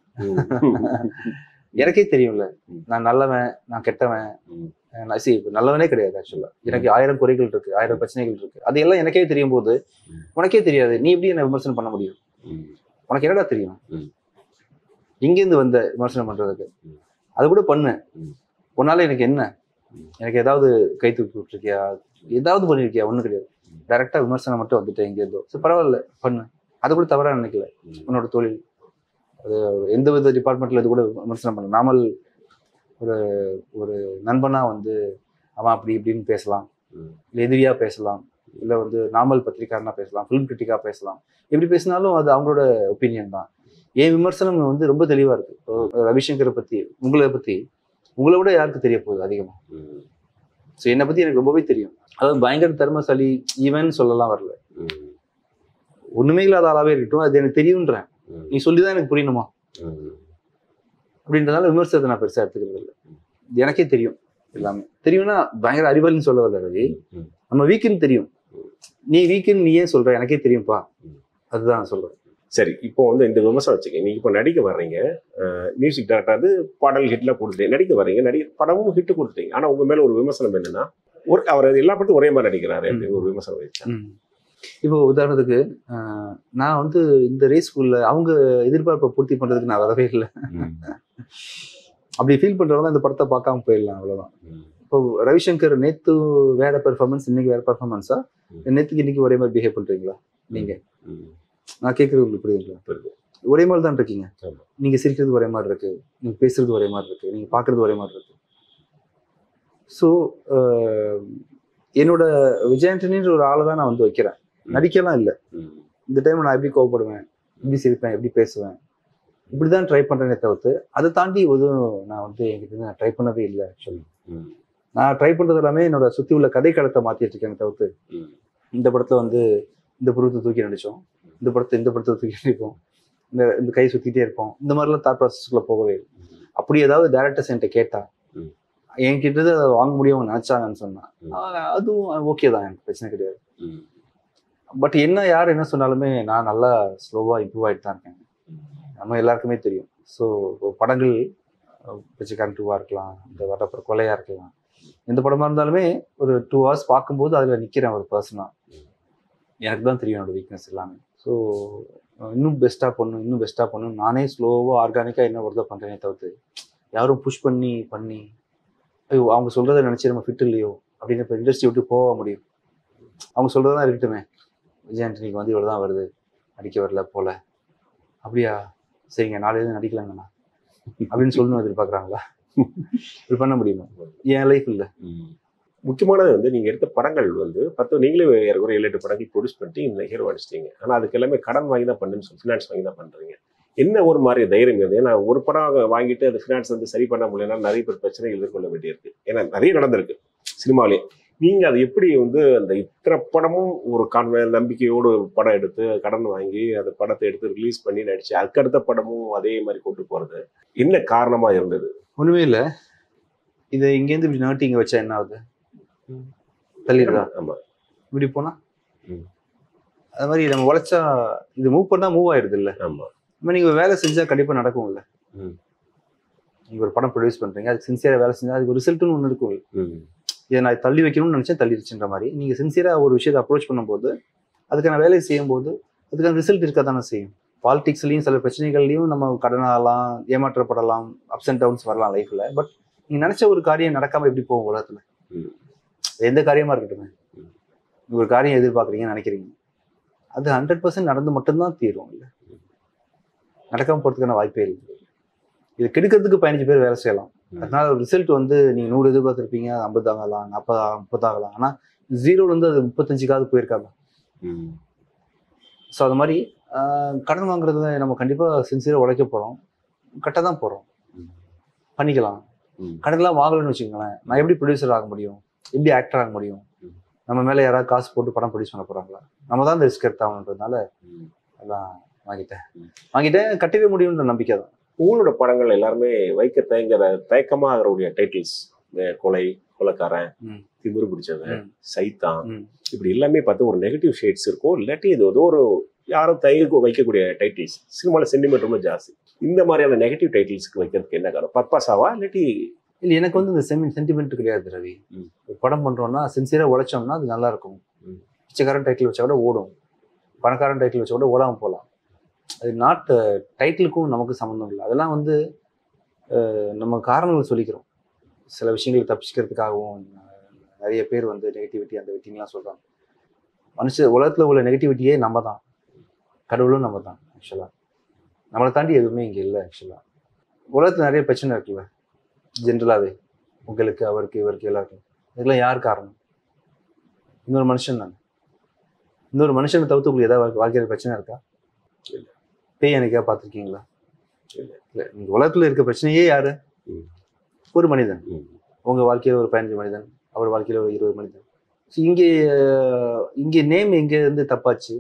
எனக்கே தெரியும்ல, நான் நல்லவன் நான் கெட்டவன். சி நல்லவனே கிடையாது. ஆக்சுவலா எனக்கு ஆயிரம் குறைகள் இருக்கு, ஆயிரம் பிரச்சனைகள் இருக்கு. அது எல்லாம் எனக்கே தெரியும் போது உனக்கே தெரியாது, நீ எப்படி என்ன விமர்சனம் பண்ண முடியும்? உனக்கு என்னடா தெரியும் இங்கேருந்து வந்த விமர்சனம் பண்றதுக்கு? அது கூட பண்ணு. உன்னால எனக்கு என்ன? எனக்கு ஏதாவது கை தூக்கி விட்டுருக்கியா, ஏதாவது பண்ணிருக்கியா? ஒன்றும் கிடையாது. டைரக்டா விமர்சனம் மட்டும் வந்துட்டேன் இங்கே இருந்தோம். சரி பரவாயில்ல, பண்ணு. அது கூட தவறா நினைக்கல. உன்னோட தொழில் அது எந்த வித டிபார்ட்மெண்ட்ல இது கூட விமர்சனம் பண்ண. நாமல் ஒரு ஒரு நண்பனா வந்து அவன் அப்படி இப்படின்னு பேசலாம், இல்லை எதிரியா பேசலாம், இல்லை வந்து நாமல் பத்திரிக்காரனா பேசலாம், ஃபிலிம் கிரிட்டிக்கா பேசலாம். எப்படி பேசினாலும் அது அவங்களோட ஒப்பீனியன் தான். என் விமர்சனம் வந்து ரொம்ப தெளிவா இருக்கு. இப்போ ரவிசங்கரை பத்தி உங்களை பத்தி உங்களை விட யாருக்கு தெரிய போகுது அதிகமா? ஸோ என்னை பத்தி எனக்கு ரொம்பவே தெரியும். அதாவது பயங்கர திறமைசாலி ஈவன் சொல்லலாம் வரல, ஒண்ணுமே இல்லாத ஆளாவே இருக்கட்டும், அது எனக்கு தெரியும்ன்றேன். நீ சொல்லிதான் எனக்கு புரியணுமா அப்படின்றதால விமர்சனத்தை நான் பெருசா எடுத்துக்கிறது இல்லை. எனக்கே தெரியும், எல்லாமே தெரியும்னா பயங்கர அறிவாளின்னு சொல்ல வரல ரவி. நம்ம வீக்குன்னு தெரியும். நீ வீக்குன்னு நீ ஏன் சொல்ற? எனக்கே தெரியும்ப்பா, அதுதான் நான் சொல்றேன். சரி, இப்போ வந்து இந்த விமர்சனம் வச்சுக்கேன். நீங்க இப்போ நடிக்க வர்றீங்க, மியூசிக் டைரக்டர் வந்து பாடல் ஹிட்லாம் கொடுத்துட்டீங்க, நடிக்க வர்றீங்க, நடி படமும் ஹிட்டு கொடுத்துட்டீங்க. ஆனா உங்க மேல ஒரு விமர்சனம் என்னன்னா, ஒரு அவர் எல்லா படத்தையும் ஒரே மாதிரி நடிக்கிறாரு அப்படின்னு ஒரு விமர்சனம் வச்சேன். இப்போ உதாரணத்துக்கு ஆஹ், நான் வந்து இந்த ரேஸ்குள்ள அவங்க எதிர்பார்ப்பை பூர்த்தி பண்றதுக்கு நான் வரவே இல்லை. அப்படி ஃபீல் பண்றவங்க இந்த படத்தை பார்க்காம போயிடலாம், அவ்வளவுதான். இப்போ ரவிசங்கர் நேத்து வேற பெர்ஃபார்மன்ஸ், இன்னைக்கு வேற பெர்ஃபார்மன்ஸா? நேத்துக்கு இன்னைக்கு ஒரே மாதிரி பிஹேவ் பண்றீங்களா நீங்க? நான் கேட்கறது உங்களுக்கு புரியுதுங்களா? ஒரே மாதிரி தான் இருக்கீங்க. நீங்க சிரிக்கிறது ஒரே மாதிரி இருக்கு, நீங்க பேசுறது ஒரே மாதிரி இருக்கு, நீங்க பாக்குறது ஒரே மாதிரி இருக்கு. ஸோ என்னோட விஜய் ஆண்டனின்ற ஒரு ஆளை தான் நான் வந்து வைக்கிறேன், நடிக்கலாம் இல்லை. இந்த டைம் நான் எப்படி கோவப்படுவேன், எப்படி சிரிப்பேன், எப்படி பேசுவேன், இப்படிதான் ட்ரை பண்றேனே தவிர்த்து அதை தாண்டி எதுவும் நான் வந்து என்கிட்ட நான் ட்ரை பண்ணவே இல்லை. ஆக்சுவலி நான் ட்ரை பண்றது எல்லாமே என்னோட சுத்தி உள்ள கதை களத்தை மாத்திட்டு இருக்கேன் தவிர்த்து, இந்த படத்துல வந்து இந்த பருவத்தை தூக்கி நடிச்சோம், இந்த படத்தை இந்த படத்தை தூக்கி நடிப்போம், இந்த இந்த கை சுத்திட்டே இருப்போம், இந்த மாதிரிலாம் தாட் ப்ராசஸ்க்குள்ள போகவே இல்லை. அப்படி ஏதாவது டேரக்டர்ஸ் என்கிட்ட கேட்டா என்கிட்ட அதை வாங்க முடியும் நினைச்சாங்கன்னு சொன்னா அதுவும் ஓகே தான், எனக்கு பிரச்சனை கிடையாது. பட் என்ன யார் என்ன சொன்னாலுமே நான் நல்லா ஸ்லோவா இம்ப்ரூவ் ஆகிட்டு தான் இருக்கேன், நம்ம எல்லாருக்குமே தெரியும். ஸோ படங்கள் பிச்சைக்காரன் டூவா இருக்கலாம், இந்த வரப்போ கொலையா இருக்கலாம், எந்த படமா இருந்தாலுமே ஒரு டூ ஹவர்ஸ் பார்க்கும்போது அதில் நிற்கிறேன் ஒரு பர்சனா. எனக்கு தான் தெரியும் என்னோட வீக்னஸ் எல்லாமே. ஸோ இன்னும் பெஸ்ட்டாக பண்ணணும், இன்னும் பெஸ்ட்டாக பண்ணணும், நானே ஸ்லோவாக ஆர்கானிக்காக என்ன ஒர்க் பண்ணுறேனே தவிர்த்து யாரும் புஷ் பண்ணி பண்ணி ஐயோ அவங்க சொல்கிறத நினச்சி நம்ம ஃபிட் இல்லையோ அப்படின்னு இப்போ இண்டஸ்ட்ரி விட்டு போக முடியும். அவங்க சொல்கிறதான் இருக்கட்டுமே, விஜய் ஆண்டனிக்கு வந்து இவ்வளோ தான் வருது, நடிக்க வரல போல, அப்படியா சரிங்க நாளையில நடிக்கலாங்கண்ணா அப்படின்னு சொல்லணும் எதிர்பார்க்குறாங்களா? இப்படி பண்ண முடியுமா? என் லைஃப் இல்லை. முக்கியமானது வந்து நீங்க எடுத்த படங்கள் வந்து பத்து நீங்களே ஒரு ஏழு எட்டு படங்கள் ப்ரொடியூஸ் பண்ணிட்டு இந்த ஹீரோ அடிச்சிட்டீங்க. ஆனா அதுக்கு எல்லாமே கடன் வாங்கி தான் பண்ணுன்னு சொல்லி ஃபினான்ஸ் வாங்கி தான் பண்றீங்க. என்ன ஒரு மாதிரி தைரியம் இருக்குது? ஏன்னா ஒரு படம் வாங்கிட்டு அது ஃபினான்ஸ் வந்து சரி பண்ண முடியலன்னா நிறைய பேர் பிரச்சனைகள் எதிர்கொள்ள வேண்டியிருக்கு. ஏன்னா நிறைய நடந்திருக்கு சினிமாலே. நீங்க அதை எப்படி வந்து அந்த இத்தனை படமும் ஒரு கான்வ நம்பிக்கையோடு படம் எடுத்து கடன் வாங்கி அந்த படத்தை எடுத்து ரிலீஸ் பண்ணி நடிச்சு அதுக்கடுத்த படமும் அதே மாதிரி கொண்டு போறது என்ன காரணமா இருந்தது? ஒண்ணுமே இல்லை, இதை இங்கேருந்து இப்படி நாட்டி இங்கே வச்சா என்ன ஆகுது? தள்ளிடுதா? ஆமா, இப்படி போனா அது மாதிரி நம்ம உழைச்சா இது மூவ் பண்ணா மூவ் ஆயிடுது இல்லை? ஆமா, இப்போ நீங்க வேலை செஞ்சா கண்டிப்பா நடக்கும் இல்லை? நீங்க ஒரு படம் ப்ரொடியூஸ் பண்றீங்க, அதுக்கு சின்சியரா வேலை செஞ்சா அதுக்கு ஒரு ரிசல்ட்னு ஒன்று இருக்கும். இதை நான் தள்ளி வைக்கணும்னு நினைச்சேன், தள்ளிடுச்சுன்ற மாதிரி நீங்க சின்சியரா ஒரு விஷயத்தை அப்ரோச் பண்ணும்போது அதுக்கான வேலையை செய்யும் போது அதுக்கான ரிசல்ட் இருக்க தானே செய்யும். பாலிடிக்ஸ்லையும் சில பிரச்சனைகள்லையும் நம்ம கடனாகலாம், ஏமாற்றப்படலாம், அப்ஸ் அண்ட் டவுன்ஸ் வரலாம் லைஃப்ல. பட் நீங்க நினைச்ச ஒரு காரியம் நடக்காம எப்படி போகும் உலகத்துல? எந்த காரியமா இருக்கட்டும், நீங்க ஒரு காரியம் எதிர்பார்க்குறீங்கன்னு நினைக்கிறீங்க, அது ஹண்ட்ரட் பர்சன்ட் நடந்து மட்டும்தான் தீரும், இல்லை நடக்காம போறதுக்கான வாய்ப்பே இல்லை. இது கெடுக்கிறதுக்கு பதினஞ்சு பேர் வேலை செய்யலாம். அதனால ரிசல்ட் வந்து நீங்க நூறு எதிர்பார்த்துருப்பீங்க, ஐம்பது ஆகலாம், நாற்பது முப்பது ஆகலாம், ஆனா ஜீரோல இருந்து அது முப்பத்தஞ்சுக்காவது போயிருக்காங்க. ஸோ அது மாதிரி கடன் வாங்குறதுல நம்ம கண்டிப்பா சின்சியரா உழைக்க போறோம், கட்ட தான் போறோம், பண்ணிக்கலாம். கடன்லாம் வாங்கலன்னு வச்சுக்கோங்களேன், நான் எப்படி ப்ரொடியூசர் ஆக முடியும், எப்படி ஆக்டர் ஆக முடியும்? நம்ம மேல யாராவது காசு போட்டு படம் ப்ரொடியூஸ் பண்ண போறாங்களா? நம்ம தான் இந்த ரிஸ்க் எடுத்தாங்கன்றதுனால எல்லாம் வாங்கிட்டேன் வாங்கிட்டேன் கட்டவே முடியும்ன்ற நம்பிக்கை தான். உங்களோட படங்கள் எல்லாருமே வைக்க தயங்குற தயக்கமா அவருடைய டைட்டில்ஸ், இந்த கொலை, கொலைக்காரன், திமிரு பிடிச்சவன், சைத்தான், இப்படி எல்லாமே பார்த்து ஒரு நெகட்டிவ் ஷேட்ஸ் இருக்கும். இல்லாட்டி இது ஏதோ ஒரு யாரும் தயக்க வைக்கக்கூடிய டைட்டில்ஸ். சினிமாவில் சென்டிமெண்ட் ரொம்ப ஜாஸ்தி. இந்த மாதிரியான நெகட்டிவ் டைட்டில்ஸ்க்கு வைக்கிறதுக்கு என்ன காரணம்? பர்பஸாவா இல்லாட்டி? இல்லை, எனக்கு வந்து இந்த செமி சென்டிமெண்ட் கிடையாது ரவி. படம் பண்றோம்னா சின்சியரா உழைச்சோம்னா அது நல்லா இருக்கும். பிச்சைக்காரன் டைட்டில் வச்சா கூட ஓடும், பணக்காரன் டைட்டில் வச்சா கூட ஓடாமல் போகலாம். அது நாட் டைட்டிலுக்கும் நமக்கு சம்மந்தம் இல்லை. அதெல்லாம் வந்து நம்ம காரணங்கள் சொல்லிக்கிறோம். சில விஷயங்களை தப்பிச்சுக்கிறதுக்காகவும் நிறைய பேர் வந்து நெகட்டிவிட்டி அந்த வெட்டிங்லாம் சொல்கிறாங்க. மனுஷ உலகத்தில் உள்ள நெகட்டிவிட்டியே நம்ம தான், கடவுளும் நம்ம தான். ஆக்சுவலாக நம்மளை தாண்டி எதுவுமே இங்கே இல்லை. ஆக்சுவலாக உலகத்தில் நிறைய பிரச்சனை இருக்குல்ல, ஜென்ரலாகவே உங்களுக்கு, அவருக்கு, இவருக்கு, எல்லாருக்கும். இதெல்லாம் யார் காரணம்? இன்னொரு மனுஷன் தானே. இன்னொரு மனுஷனை தவிர்த்து உங்களுக்கு ஏதாவது வாழ்க்கையில் பிரச்சனை இருக்கா? இல்லை. பேய் எனக்கா பார்த்துருக்கீங்களா? இல்லை. இல்லை, இந்த உலகத்தில் இருக்க பிரச்சனையே யாரு? ஒரு மனிதன். உங்க வாழ்க்கையில ஒரு பதினஞ்சு மனிதன், அவர் வாழ்க்கையில ஒரு இருபது மனிதன். இங்கே இங்கே நேம் எங்க இருந்து தப்பாச்சு?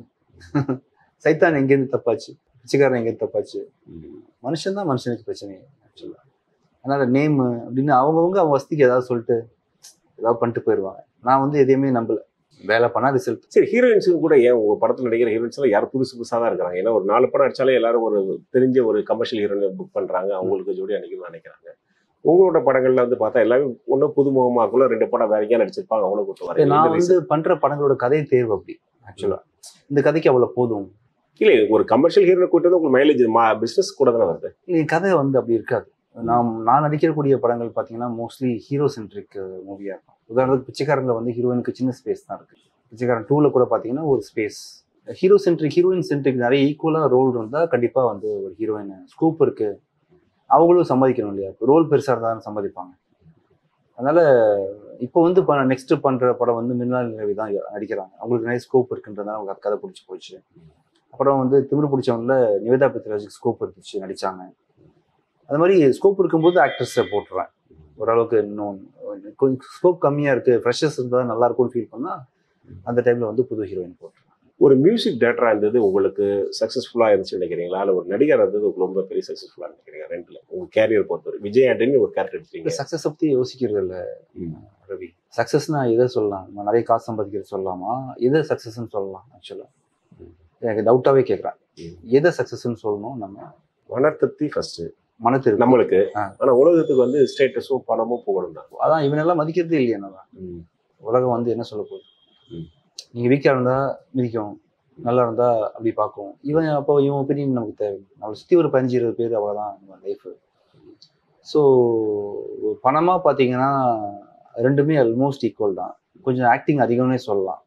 சைத்தான் எங்க இருந்து தப்பாச்சு? பிச்சைக்காரன் எங்க இருந்து தப்பாச்சு? மனுஷன் தான் மனுஷனுக்கு பிரச்சனை ஆக்சுவலா. அதனால நேம் அப்படின்னு அவங்கவுங்க அவங்க வசதிக்கு ஏதாவது சொல்லிட்டு ஏதாவது பண்ணிட்டு போயிடுவாங்க. நான் வந்து எதையுமே நம்பல, வேலை பண்ணா ரிசல்ட். சரி, ஹீரோயின்ஸுக்கு கூட ஏன் உங்க படத்தில் நடிக்கிற ஹீரோயின்ஸ் எல்லாம் யாரும் புதுசு புதுசாக தான் இருக்கிறாங்க? ஏன்னா ஒரு நாலு படம் அடிச்சாலே எல்லாரும் ஒரு தெரிஞ்ச ஒரு கமர்ஷியல் ஹீரோயின் புக் பண்றாங்க, அவங்களுக்கு ஜோடி அடிக்கணும்னு நினைக்கிறாங்க. உங்களோட படங்கள்ல வந்து பார்த்தா எல்லாமே ஒன்றும் புதுமுகமா இருக்குள்ள, ரெண்டு படம் வேற எங்கேயா நடிச்சிருப்பாங்க, அவங்கள கூட்டு வரேன். நான் வந்து பண்ற படங்களோட கதை தேர்வு அப்படி ஆக்சுவலா. இந்த கதைக்கு அவ்வளோ போதும். இல்லை, ஒரு கமர்ஷியல் ஹீரோ கூட்டு வந்து உங்களுக்கு மைலேஜ் பிஸ்னஸ் கூட தானே வருது. இல்லை, கதை வந்து அப்படி இருக்காது. நான் நான் நடிக்கக்கூடிய படங்கள் பார்த்தீங்கன்னா மோஸ்ட்லி ஹீரோ சென்ட்ரிக் மூவியாக இருக்கும். உதாரணத்துக்கு பிச்சைக்காரனில் வந்து ஹீரோயினுக்கு சின்ன ஸ்பேஸ் தான் இருக்குது. பிச்சைக்காரன் டூவில் கூட பார்த்தீங்கன்னா ஒரு space. Hero centric heroine centric நிறைய ஈக்குவலாக ரோல் இருந்தால் கண்டிப்பாக வந்து ஒரு ஹீரோயின் ஸ்கூப் இருக்குது, அவங்களும் சம்பாதிக்கணும் இல்லையா. ரோல் பெருசாக இருந்தாலும் சம்பாதிப்பாங்க. அதனால் இப்போ வந்து இப்போ நெக்ஸ்ட் பண்ணுற படம் வந்து மின்னல் நிலவி தான் நடிக்கிறாங்க. அவங்களுக்கு நிறைய ஸ்கோப் இருக்குன்றதுனால அவங்களுக்கு கதை பிடிச்சி போச்சு. அப்புறம் வந்து திமிரு பிடிச்சவங்கள நிவேதா பித்ராஜுக்கு ஸ்கோப் இருந்துச்சு, நடித்தாங்க. அது மாதிரி ஸ்கோப் இருக்கும்போது ஆக்டர்ஸை போட்டுருவேன். ஓரளவுக்கு இன்னும் கொஞ்சம் ஸ்கோப் கம்மியாக இருக்குது, ஃப்ரெஷர்ஸ் இருந்தால் நல்லா இருக்கும்னு ஃபீல் பண்ணால் அந்த டைமில் வந்து புது ஹீரோயின் போட்டுருவேன். ஒரு மியூசிக் டேரக்டராக இருந்தது உங்களுக்கு சக்ஸஸ்ஃபுல்லாக இருந்துச்சு நினைக்கிறீங்களா, இல்லை ஒரு நடிகர் இருந்தது உங்களுக்கு ரொம்ப பெரிய சக்ஸஸ்ஃபுல்லாக நினைக்கிறீங்க? ரெண்டில் உங்கள் கேரியர் பொறுத்தவரை விஜய் ஆண்டனி ஒரு கேரக்டர் எடுத்துருக்கீங்க. சக்ஸஸ் பற்றி யோசிக்கிறது இல்லை ரவி. சக்ஸஸ்னா எதை சொல்லலாம்? நம்ம நிறைய காசு சம்பாதிக்கிறது சொல்லலாமா, எதை சக்ஸஸ்ன்னு சொல்லலாம்? ஆக்சுவலாக எனக்கு டவுட்டாகவே கேட்குறேன். எதை சக்ஸஸ்ன்னு சொல்லணும்? நம்ம மன திருப்தி ஃபர்ஸ்ட் மனத்திற்கு நம்மளுக்கு, ஆனா உலகத்துக்கு வந்து ஸ்டேட்டஸும் பணமும் புகழும் தான். அதான் இவனெல்லாம் மதிக்கிறதே இல்லையா. நம்ம உலகம் வந்து என்ன சொல்ல போகுது? நீங்க வீக்கா இருந்தா மிதிக்கும், நல்லா இருந்தா அப்படி பார்க்கும். இவன் அப்போ இவன் ஒப்பீனியன் நமக்கு தேவை. நம்மளை சுற்றி ஒரு பதினஞ்சு இருபது பேர், அவ்வளோதான் நம்ம லைஃப். ஸோ பணமா பார்த்தீங்கன்னா ரெண்டுமே ஆல்மோஸ்ட் ஈக்குவல் தான். கொஞ்சம் ஆக்டிங் அதிகம்னே சொல்லலாம்.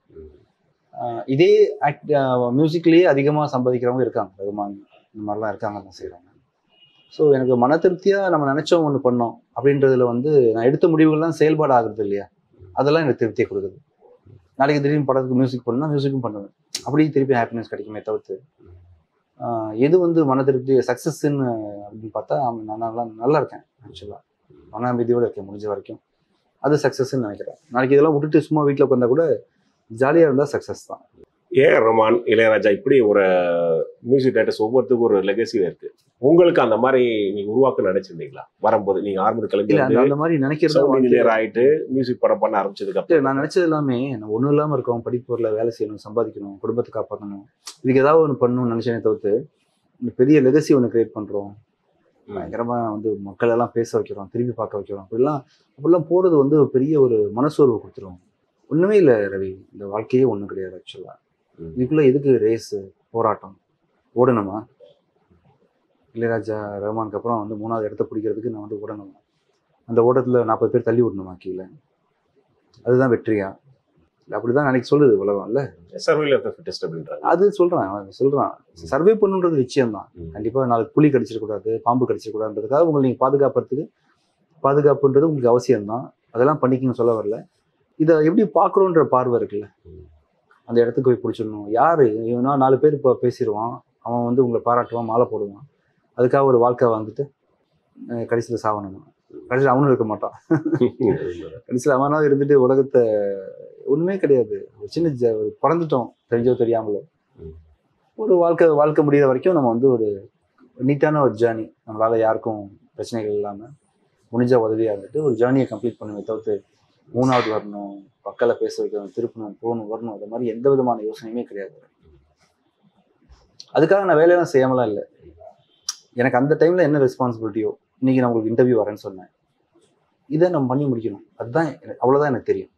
இதே ஆக்ட் மியூசிக்லேயே அதிகமாக சம்பாதிக்கிறவங்க இருக்காங்க, ரகுமான் இந்த மாதிரிலாம் இருக்காங்க தான் செய்கிறாங்க. ஸோ எனக்கு மன திருப்தியாக நம்ம நினச்சோம் ஒன்று பண்ணோம் அப்படின்றதுல வந்து நான் எடுத்த முடிவுகள்லாம் செயல்பாடு ஆகுறது இல்லையா, அதெல்லாம் எனக்கு திருப்தியை கொடுக்குது. நாளைக்கு திடீர்னு படத்துக்கு மியூசிக் பண்ணால் மியூசிக்கும் பண்ணுவேன், அப்படி திருப்பி ஹாப்பினஸ் கிடைக்குமே தவிர்த்து எது வந்து மன திருப்தி சக்ஸஸ்ன்னு அப்படின்னு பார்த்தா நான் நல்லா நல்லா இருக்கேன். ஆக்சுவலாக மன அமைதியோடு இருக்கேன் முடிஞ்ச வரைக்கும், அது சக்ஸஸ்ன்னு நினைக்கிறேன். நாளைக்கு இதெல்லாம் விட்டுட்டு சும்மா வீட்டில் உட்காந்தா கூட ஜாலியாக இருந்தால் சக்ஸஸ் தான். ஏ ஆர் ரஹ்மான், இளையராஜா, இப்படி ஒரு மியூசிக் டைரக்டர்ஸ் ஒவ்வொருத்துக்கும் ஒரு லெகசியில் இருக்கு. உங்களுக்கு அந்த மாதிரி நீங்க உருவாக்க நினைச்சிருந்தீங்களா வரும்போது? நீங்க ஆரம்பத்து கிளம்பி அந்த மாதிரி நினைக்கிறது ஆயிட்டு மியூசிக் படம் பண்ண ஆரம்பிச்சதுக்கு அப்புறம் நான் நினைச்சது எல்லாமே நம்ம ஒன்றும் இல்லாமல் இருக்கோம், படிப்பொருள வேலை செய்யணும், சம்பாதிக்கணும், குடும்பத்தை காப்பாற்றணும், இதுக்கு ஏதாவது ஒன்று பண்ணணும்னு நினைச்சேனே தவிர்த்து இந்த பெரிய லெகசி ஒன்று கிரியேட் பண்றோம், பயங்கரமா வந்து மக்கள் எல்லாம் பேச வைக்கிறோம், திரும்பி பார்க்க வைக்கிறோம், அப்படிலாம் அப்படிலாம் போறது வந்து பெரிய ஒரு மனசோர்வு கொடுத்துரும். ஒண்ணுமே இல்லை ரவி, இந்த வாழ்க்கையே ஒன்றும் கிடையாது. ஆக்சுவலா இதுக்குள்ள எதுக்கு ரேஸ், போராட்டம், ஓடணுமா? இளையராஜா ரஹ்மானுக்கு அப்புறம் வந்து மூணாவது இடத்த பிடிக்கிறதுக்கு நான் வந்து ஓடணுமா? அந்த ஓட்டத்தில் நாற்பது பேர் தள்ளி விடணுமா கீழே? அதுதான் வெற்றியா? அப்படிதான் நினைக்க சொல்லுது உலகம் இல்ல. அது சொல்றான் சொல்றான் சர்வே பண்ணுன்றது நிச்சயம்தான். கண்டிப்பா நாளைக்கு புலி கடிச்சிடக்கூடாது, பாம்பு கடிச்சிடக்கூடாதுன்றதுக்காக உங்களை நீங்க பாதுகாப்புறதுக்கு பாதுகாப்புன்றது உங்களுக்கு அவசியம்தான். அதெல்லாம் பண்ணிக்கணும்னு சொல்ல வரல. இதை எப்படி பாக்குறோன்ற பார்வை இருக்குல்ல, அந்த இடத்துக்கு போய் பிடிச்சிடணும். யாரு இவனா நாலு பேர் இப்போ பேசிடுவான், அவன் வந்து உங்களை பாராட்டுவான், மாலை போடுவான், அதுக்காக ஒரு வாழ்க்கை வந்துட்டு கடைசியில் சாவணும். கடைசியில் அவனும் இருக்க மாட்டான். கடைசியில் அவனாவது இருந்துட்டு உலகத்தை ஒண்ணுமே கிடையாது. ஒரு சின்ன ஒரு பிறந்துட்டோம் தெரிஞ்சோ தெரியாமலோ, ஒரு வாழ்க்கை வாழ்க்கை முடிகிற வரைக்கும் நம்ம வந்து ஒரு நீட்டான ஒரு ஜேர்னி, நம்மளால யாருக்கும் பிரச்சனைகள் இல்லாமல் முடிஞ்ச உதவியாக இருந்துட்டு ஒரு ஜேர்னியை கம்ப்ளீட் பண்ணுமே தவிர்த்து மூணாவது வரணும், மக்களை பேச வைக்கணும், திருப்பணும், போகணும், வரணும், அது மாதிரி எந்த விதமான யோசனையுமே கிடையாது. அதுக்காக நான் வேலையெல்லாம் செய்யாமலாம் இல்லை. எனக்கு அந்த டைம்ல என்ன ரெஸ்பான்சிபிலிட்டியோ, இன்னைக்கு நான் உங்களுக்கு இன்டர்வியூ வரேன்னு சொன்னேன், இதை நம்ம பண்ணி முடிக்கணும், அதுதான் அவ்வளோதான் எனக்கு தெரியும்.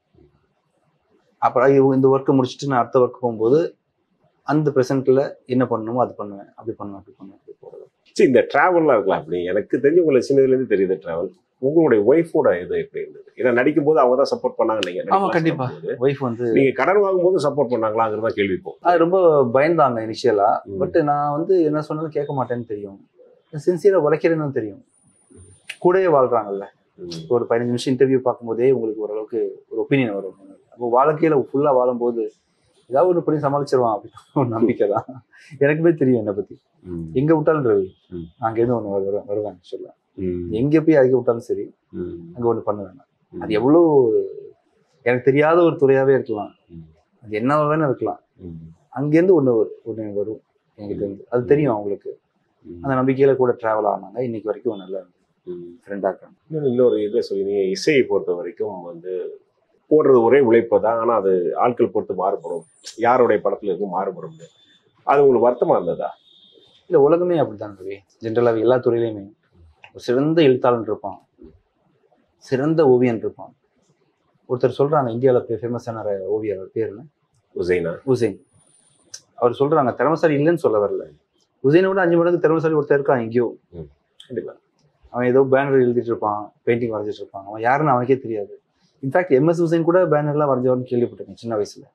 அப்புறம் இந்த ஒர்க்கை முடிச்சுட்டு நான் அடுத்த ஒர்க் போகும்போது அந்த ப்ரெசென்ட்ல என்ன பண்ணணுமோ அது பண்ணுவேன், அப்படி பண்ணுவேன், அப்படி பண்ணுவேன், அப்படி போகிறது. சரி, இந்த டிராவல்லாம் இருக்கலாம். அப்படி எனக்கு தெரிஞ்சு உங்களுக்கு சின்னதுலேருந்து தெரியுது டிராவல். உங்களுடைய ஒய்ஃபோட இது எப்படி இருந்தது? ஏன்னா நடிக்கும் போது அவங்க தான் சப்போர்ட் பண்ணாங்க. நீங்க ஆமா கண்டிப்பா ஒய்ஃப் வந்து நீங்க கடன் வாங்கும் போது சப்போர்ட் பண்ணாங்களாங்கிறதா கேள்வி. இப்போ அது ரொம்ப பயந்தாங்க இனிஷியலா. பட் நான் வந்து என்ன சொன்னாலும் கேட்க மாட்டேன்னு தெரியும், சின்சியரா உழைக்கிறேன்னு தெரியும். கூடவே வாழ்றாங்கல்ல. ஒரு பதினஞ்சு நிமிஷம் இன்டர்வியூ பார்க்கும்போதே உங்களுக்கு ஓரளவுக்கு ஒரு ஒப்பீனியன் வரும். அப்போ வாழ்க்கையில ஃபுல்லா வாழும்போது ஏதாவது ஒன்று பண்ணி சமாளிச்சிருவான் அப்படின்னு ஒரு நம்பிக்கை தான். எனக்குமே தெரியும் என்னை பத்தி. எங்க விட்டாலும் ரவி அங்கேருந்து ஒன்று வருவேன் வருவேன் சொல்ல. எங்க போய் அதிக விட்டாலும் சரி, அங்க ஒண்ணு பண்ண வேணாம். அது எவ்வளவு எனக்கு தெரியாத ஒரு துறையாவே இருக்கலாம், அது என்ன வேணா இருக்கலாம், அங்கேருந்து ஒண்ணு ஒண்ணு வரும் என்கிட்ட இருந்து. அது தெரியும் அவங்களுக்கு. அந்த நம்பிக்கையில கூட டிராவல் ஆனாங்க. இன்னைக்கு வரைக்கும் நல்ல ஃப்ரெண்டா இருக்காங்க. இன்னொரு இதில் சொல்லி இசையை பொறுத்த வரைக்கும் வந்து போடுறது ஒரே உழைப்பு தான், ஆனா அது ஆட்கள் பொறுத்து மாறுபடும், யாருடைய படத்துல இருக்கும் மாறுபடும். அது உங்களுக்கு வருத்தமா இருந்ததா? இல்ல, உலகமே அப்படித்தான் ரவி. ஜென்ரலாக எல்லா துறையிலையுமே ஒரு சிறந்த எழுத்தாளன் இருப்பான், சிறந்த ஓவியன் இருப்பான். ஒருத்தர் சொல்றாங்க இந்தியாவில் ஃபேமஸான ஓவியர் பேர் என்ன, உசைனா. உசைன். அவர் சொல்றாங்க திறமைசாலி இல்லைன்னு சொல்ல வரல. உசேனை விட அஞ்சு மடங்கு திறமைசாலி ஒருத்தர் இருக்கான் எங்கேயோ. கண்டிப்பா அவன் ஏதோ பேனர் எழுதிட்டு இருப்பான், பெயிண்டிங் வரைஞ்சிட்டு இருப்பான், அவன் யாருன்னு அவனுக்கே தெரியாது. இன்ஃபேக்ட் எம் எஸ் உசேன் கூட பேனர்லாம் வரைஞ்சவன்னு கேள்விப்பட்டிருக்கேன் சின்ன வயசுல.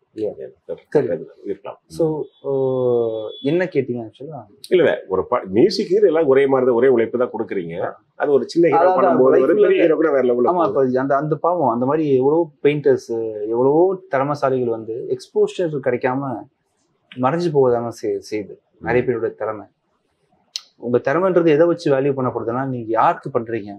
ஸோ என்ன கேட்டீங்க ஆக்சுவலா? இல்ல இல்ல ஒரு மியூசிக் எல்லாம் ஒரே மாதிரி ஒரே உழைப்பு தான் கொடுக்குறீங்க. அது ஒரு சின்ன ஹீரோ பண்ணும்போது ஒரு பெரிய ஹீரோ கூட வேற லெவல்ல. ஆமா, இப்ப அந்த அந்த பாவம் அந்த மாதிரி எவ்வளவோ பெயிண்டர்ஸ் எவ்வளவோ திறமைசாலிகள் வந்து எக்ஸ்போஷர் கிடைக்காம மறைஞ்சு போவதான செய்யுது நிறைய பேரோட திறமை. உங்க திறமைன்றது எதை வச்சு வேல்யூ பண்ணப்படுதுன்னா நீங்க யாருக்கு பண்றீங்க,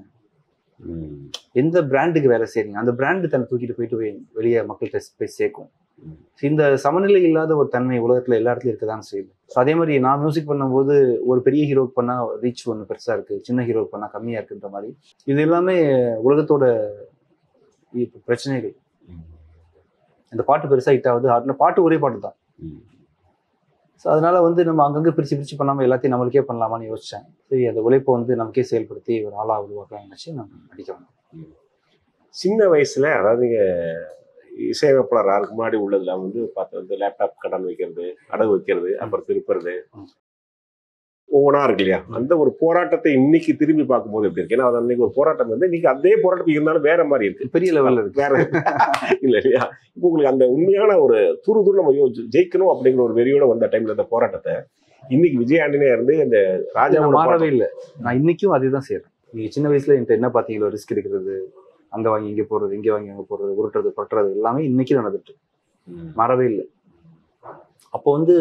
எந்த பிராண்டுக்கு வேலை செய்றீங்க, அந்த பிராண்டு தன்னை தூக்கிட்டு போயிட்டு வெளியே மக்கள்கிட்ட போய் சேர்க்கும். இந்த சமநிலை இல்லாத ஒரு தன்மை உலகத்துல எல்லா இடத்துலயும் இருக்கதான் செய்யுது. ஸோ அதே மாதிரி நான் மியூசிக் பண்ணும்போது ஒரு பெரிய ஹீரோக்கு பண்ணா ரீச் ஒன்று பெருசா இருக்கு, சின்ன ஹீரோக்கு பண்ணா கம்மியா இருக்குன்ற மாதிரி இது எல்லாமே உலகத்தோட பிரச்சனைகள். இந்த பாட்டு பெருசா ஹிட் ஆகுது, பாட்டு ஒரே பாட்டு தான். ஸோ அதனால வந்து நம்ம அங்கங்கே பிரிச்சு பிரிச்சு பண்ணாமல் எல்லாத்தையும் நம்மளுக்கே பண்ணலாமான்னு யோசிச்சேன். சரி, அந்த உழைப்பை வந்து நமக்கே செயல்படுத்தி ஒரு ஆளாக உருவாக்கலாம் நினைச்சு நம்ம நடிக்கணும். சின்ன வயசுல அதாவது நீங்க இசையமைப்பாளர் யாருக்கு முன்னாடி உள்ளதுல வந்து பார்த்து வந்து லேப்டாப் கடன் வைக்கிறது, அடகு வைக்கிறது, அப்புறம் திருப்புறது ஒவ்வொன்றா இருக்கு இல்லையா? அந்த ஒரு போராட்டத்தை இன்னைக்கு திரும்பி பார்க்கும்போது எப்படி இருக்கு? ஏன்னா அன்னைக்கு ஒரு போராட்டம் வந்து இன்னைக்கு அதே போராட்டம் இருந்தாலும் வேற மாதிரி இருக்கு, பெரிய லெவல்ல இருக்கு, வேற இல்ல இல்லையா? இப்போ உங்களுக்கு அந்த உண்மையான ஒரு துரு துரு நம்ம ஜெயிக்கணும் அப்படிங்கிற ஒரு வெறியோட வந்த டைம்ல அந்த போராட்டத்தை இன்னைக்கு விஜய் ஆண்டனியா இருந்து இந்த ராஜா மாறவே இல்லை. நான் இன்னைக்கும் அதே தான் செய்யறேன். நீங்க சின்ன வயசுல என்கிட்ட என்ன பாத்தீங்களோ, ரிஸ்க் எடுக்கிறது, அங்க வாங்கி இங்க போடுறது, இங்க வாங்கி அங்க போடுறது, உருட்டுறது பட்டுறது எல்லாமே இன்னைக்கு நடந்துட்டு மாறவே இல்லை. அப்போ வந்து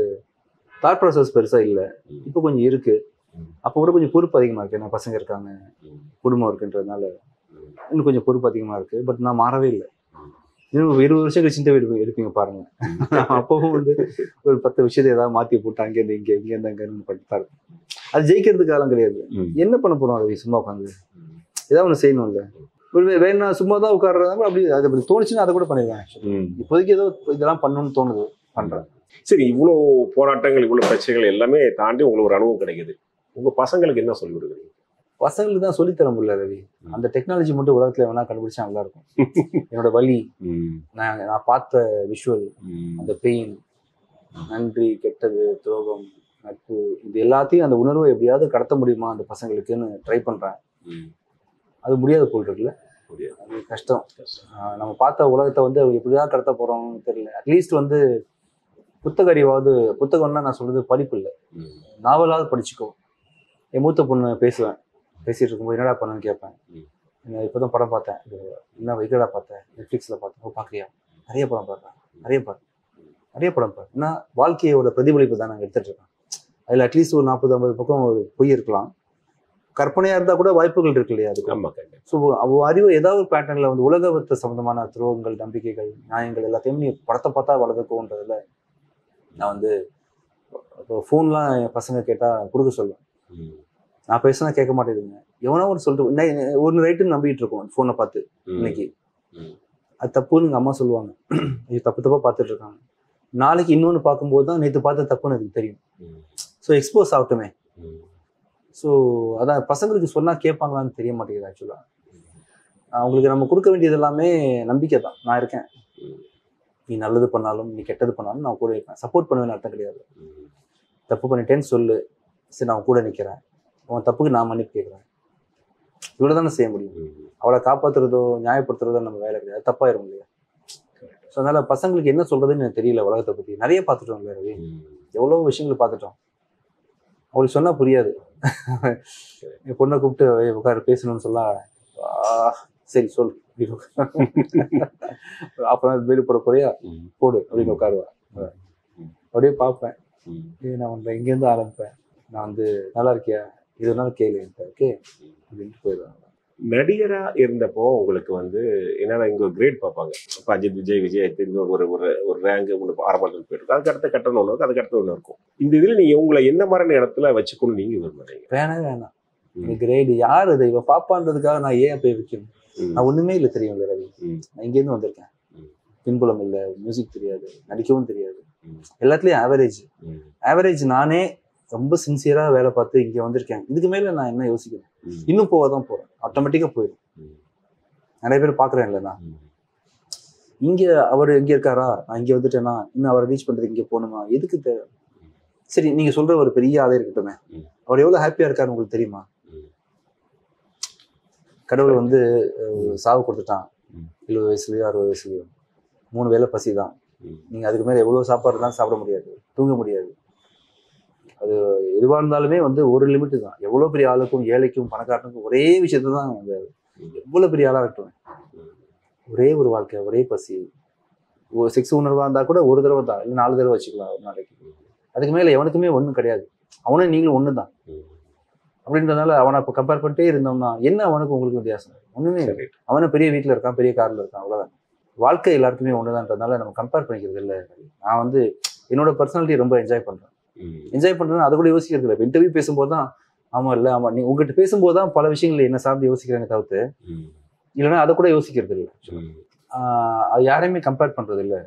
தாட் ப்ராசஸ் பெருசா இல்லை, இப்போ கொஞ்சம் இருக்கு. அப்போ கூட கொஞ்சம் பொறுப்பு அதிகமா இருக்கு, ஏன்னா பசங்க இருக்காங்க, குடும்பம் இருக்குன்றதுனால இன்னும் கொஞ்சம் பொறுப்பு அதிகமா இருக்கு. பட் நான் மாறவே இல்லை. இன்னும் இருபது வருஷம் கழிச்சு இந்த வீடு எடுப்பீங்க பாருங்க. அப்பவும் வந்து ஒரு பத்து விஷயத்தை ஏதாவது மாத்தி போட்டு அங்கேருந்து இங்க இங்கேருந்து அங்கன்னு பண்ணிட்டு தான் இருக்கும். அது ஜெயிக்கிறதுக்கு காலம் கிடையாது. என்ன பண்ண போறோம் ரவி? சும்மா உட்காந்து ஏதாவது ஒண்ணு செய்யணும்ல. வேணா சும்மா தான் உட்காடுறாங்க, அப்படி அது அப்படி தோணுச்சுன்னா அதை கூட பண்ணிடுவேன். இப்போதைக்கு ஏதோ இதெல்லாம் பண்ணணும்னு தோணுது, பண்றேன். சரி, இவ்வளவு போராட்டங்கள் இவ்வளவு பிரச்சனைகள் எல்லாமே தாண்டி உங்களுக்கு ஒரு அனுபவம் கிடைக்குது. உங்க பசங்களுக்கு என்ன சொல்லி கொடுக்குறீங்க? பசங்களுக்கு தான் சொல்லித்தர முடியல ரவி. அந்த டெக்னாலஜி மட்டும் உலகத்துல வேணா கண்டுபிடிச்சா நல்லா இருக்கும். என்னோட வலி, நான் நான் பார்த்த விஷுவல், அந்த பெயின், நன்றி, கெட்டது, துரோகம், நட்பு, இது எல்லாத்தையும் அந்த உணர்வை எப்படியாவது கடத்த முடியுமா அந்த பசங்களுக்குன்னு ட்ரை பண்றேன். அது முடியாத போல் இருக்குல்ல, அது கஷ்டம். நம்ம பார்த்த உலகத்தை வந்து எப்படிதான் கடத்த போறோம்னு தெரியல. அட்லீஸ்ட் வந்து புத்தக அறிவாவது, புத்தகம்னா நான் சொல்றது படிப்பு இல்லை, நாவலாவது படிச்சுக்கோ. என் மூத்த பொண்ணு பேசுவேன், பேசிட்டு இருக்கும்போது என்னடா பண்ணு கேட்பேன். இப்போதான் படம் பார்த்தேன், என்ன வைக்கடா பார்த்தேன், நெட்ஃபிளிக்ஸ்ல பார்த்தேன். பார்க்குறியா? நிறைய படம் பார்க்குறேன், நிறைய பாரு நிறைய படம் பாரு. ஏன்னா வாழ்க்கையோட பிரதிபலிப்பு தான் நாங்கள் எடுத்துட்டு இருக்கோம். அதில் அட்லீஸ்ட் ஒரு நாற்பது ஐம்பது பக்கம் ஒரு பொய் இருக்கலாம், கற்பனையா இருந்தா கூட வாய்ப்புகள் இருக்கு இல்லையா? அதுக்கு ஸோ அவ அறிவு ஏதாவது ஒரு பேட்டர்ன்ல வந்து உலகத்தை சம்பந்தமான துரோகங்கள், நம்பிக்கைகள், நியாயங்கள் எல்லாத்தையும் நீ படத்தை பார்த்தா வளர்ந்துக்கோன்றதுல நான் வந்து இப்போ ஃபோன்லாம் என் பசங்க கேட்டா கொடுக்க சொல்லுவேன். நான் பேசினா கேட்க மாட்டேங்குதுங்க, எவனோ ஒரு சொல்லிட்டு ஒன்று ரைட்டுன்னு நம்பிட்டு இருக்கோம் ஃபோனை பார்த்து. இன்னைக்கு அது தப்புன்னு எங்கள் அம்மா சொல்லுவாங்க, இது தப்பு தப்பா பார்த்துட்டு இருக்காங்க. நாளைக்கு இன்னொன்று பார்க்கும்போது தான் நேற்று பார்த்த தப்புன்னு எனக்கு தெரியும். So expose ஆகட்டுமே. ஸோ அதான் பசங்களுக்கு சொன்னால் கேட்பாங்களான்னு தெரிய மாட்டேங்குது. ஆக்சுவலாக அவங்களுக்கு நம்ம கொடுக்க வேண்டியது எல்லாமே நம்பிக்கை தான். நான் இருக்கேன், நீ நல்லது பண்ணாலும் நீ கெட்டது பண்ணாலும் நான் கூட இருக்கேன். சப்போர்ட் பண்ணுவேன்னு அர்த்தம் கிடையாது. தப்பு பண்ணிட்டேன்னு சொல்லு, சரி நான் கூட நிற்கிறேன், உன் தப்புக்கு நான் மன்னிப்பு கேட்குறேன், இவ்வளோ தானே செய்ய முடியும். அவளை காப்பாற்றுறதோ நியாயப்படுத்துறதோ நம்ம வேலை கிடையாது, தப்பாயிரும் இல்லையா? ஸோ அதனால பசங்களுக்கு என்ன சொல்றதுன்னு எனக்கு தெரியல. உலகத்தை பற்றி நிறைய பார்த்துட்டோம் இல்லையா ரவி, எவ்வளோ விஷயங்கள் பார்த்துட்டோம். அவளுக்கு சொன்னா புரியாது. என் பொண்ணை கூப்பிட்டு உட்காரு பேசணும்னு சொல்ல, சரி சொல் அப்புறம் வீடு போட போறியா போடு அப்படின்னு உட்காருவேன். அப்படியே பார்ப்பேன், நான் உன்னை இங்கேருந்து ஆரம்பிப்பேன், நான் வந்து நல்லா இருக்கியா, இது ஒரு நாள் கேளு ஓகே அப்படின்ட்டு போயிடுவேன். நடிகரா இருந்தப்போ உங்களுக்கு வந்து என்னன்னா இங்க ஒரு கிரேட் பார்ப்பாங்க. இப்போ அஜித், விஜய், விஜய் இன்னொரு ஒரு ஒரு ஒரு ரேங்க் ஒன்று ஆரம்பத்தில் போயிருக்கு, அதுக்கு அடுத்த கட்டணம் ஒன்று இருக்கும், அதுக்கு அடுத்த ஒன்று இருக்கும். இந்த இதில் நீங்க உங்களை எந்த மாதிரியான இடத்துல வச்சுக்கணும் நீங்க விரும்புறீங்க? வேணாம் வேணாம், இந்த கிரேடு யார் அது இவ பாப்பான்றதுக்காக நான் ஏன் போய் வைக்கணும்? நான் ஒண்ணுமே இல்லை தெரியும் இல்லை ரவி. நான் இங்கேருந்து வந்திருக்கேன், பின்புலம் இல்லை, மியூசிக் தெரியாது, நடிக்கவும் தெரியாது, எல்லாத்துலயும் ஆவரேஜ் ஆவரேஜ் நானே ரொம்ப சின்சியரா வேலை பார்த்து இங்க வந்திருக்கேன். இதுக்கு மேல நான் என்ன யோசிக்கிறேன்? இன்னும் போகதான் போறேன், ஆட்டோமேட்டிக்கா போயிடும். நிறைய பேர் பாக்குறேன் இல்லைண்ணா, இங்கே அவர் எங்கே இருக்காரா, நான் இங்கே வந்துட்டேன்னா இன்னும் அவரை ரீச் பண்ணுறதுக்கு இங்கே போகணுமா, எதுக்கு தேவை? சரி, நீங்கள் சொல்கிற ஒரு பெரிய ஆளே இருக்கட்டுமே, அவர் எவ்வளோ ஹாப்பியாக இருக்காருன்னு உங்களுக்கு தெரியுமா? கடவுள் வந்து சாவு கொடுத்துட்டான், எழுபது வயசுலையோ அறுபது வயசுலையோ, மூணு வேளை பசி தான். நீங்கள் அதுக்கு மேலே எவ்வளோ சாப்பாடு தான் சாப்பிட முடியாது, தூங்க முடியாது. அது எதுவாக இருந்தாலுமே வந்து ஒரு லிமிட்டு தான். எவ்வளோ பெரிய ஆளுக்கும் ஏழைக்கும் பணக்காரனுக்கும் ஒரே விஷயத்த தான் வந்து எவ்வளோ பெரிய ஆளாக இருக்கட்டும், ஒரே ஒரு வாழ்க்கை, ஒரே பசி. ஒரு செக்ஸ் உணர்வாக இருந்தால் கூட ஒரு தடவை தான், இல்லை நாலு தடவை வச்சுக்கலாம் ஒரு நாளைக்கு. அதுக்கு மேலே எவனுக்குமே ஒன்றும் கிடையாது. அவனும் நீங்களும் ஒன்று தான். அப்படின்றதுனால அவனை இப்போ கம்பேர் பண்ணிட்டே இருந்தோம்னா என்ன அவனுக்கு உங்களுக்கு வித்தியாசம்? ஒன்றுமே இல்லை. அவனும் பெரிய வீட்டில் இருக்கான், பெரிய காரில் இருக்கான், அவ்வளோதான். வாழ்க்கை எல்லாருக்குமே ஒன்றுதான்றதுனால நம்ம கம்பேர் பண்ணிக்கிறது இல்லை. நான் வந்து என்னோட பர்சனாலிட்டி ரொம்ப என்ஜாய் பண்ணுறேன். என்ஜாய் பண்ணுறேன்னு அதை கூட யோசிக்கிறது இல்லை. இப்போ இன்டர்வியூ பேசும்போது தான் ஆமாம் இல்லை ஆமாம் நீ உங்ககிட்ட பேசும்போது தான் பல விஷயங்கள் என்ன சார்ந்து யோசிக்கிறேன்னு தவிர்த்து, இல்லைன்னா அதை கூட யோசிக்கிறது இல்லை. அது யாரையுமே கம்பேர் பண்ணுறது இல்லை.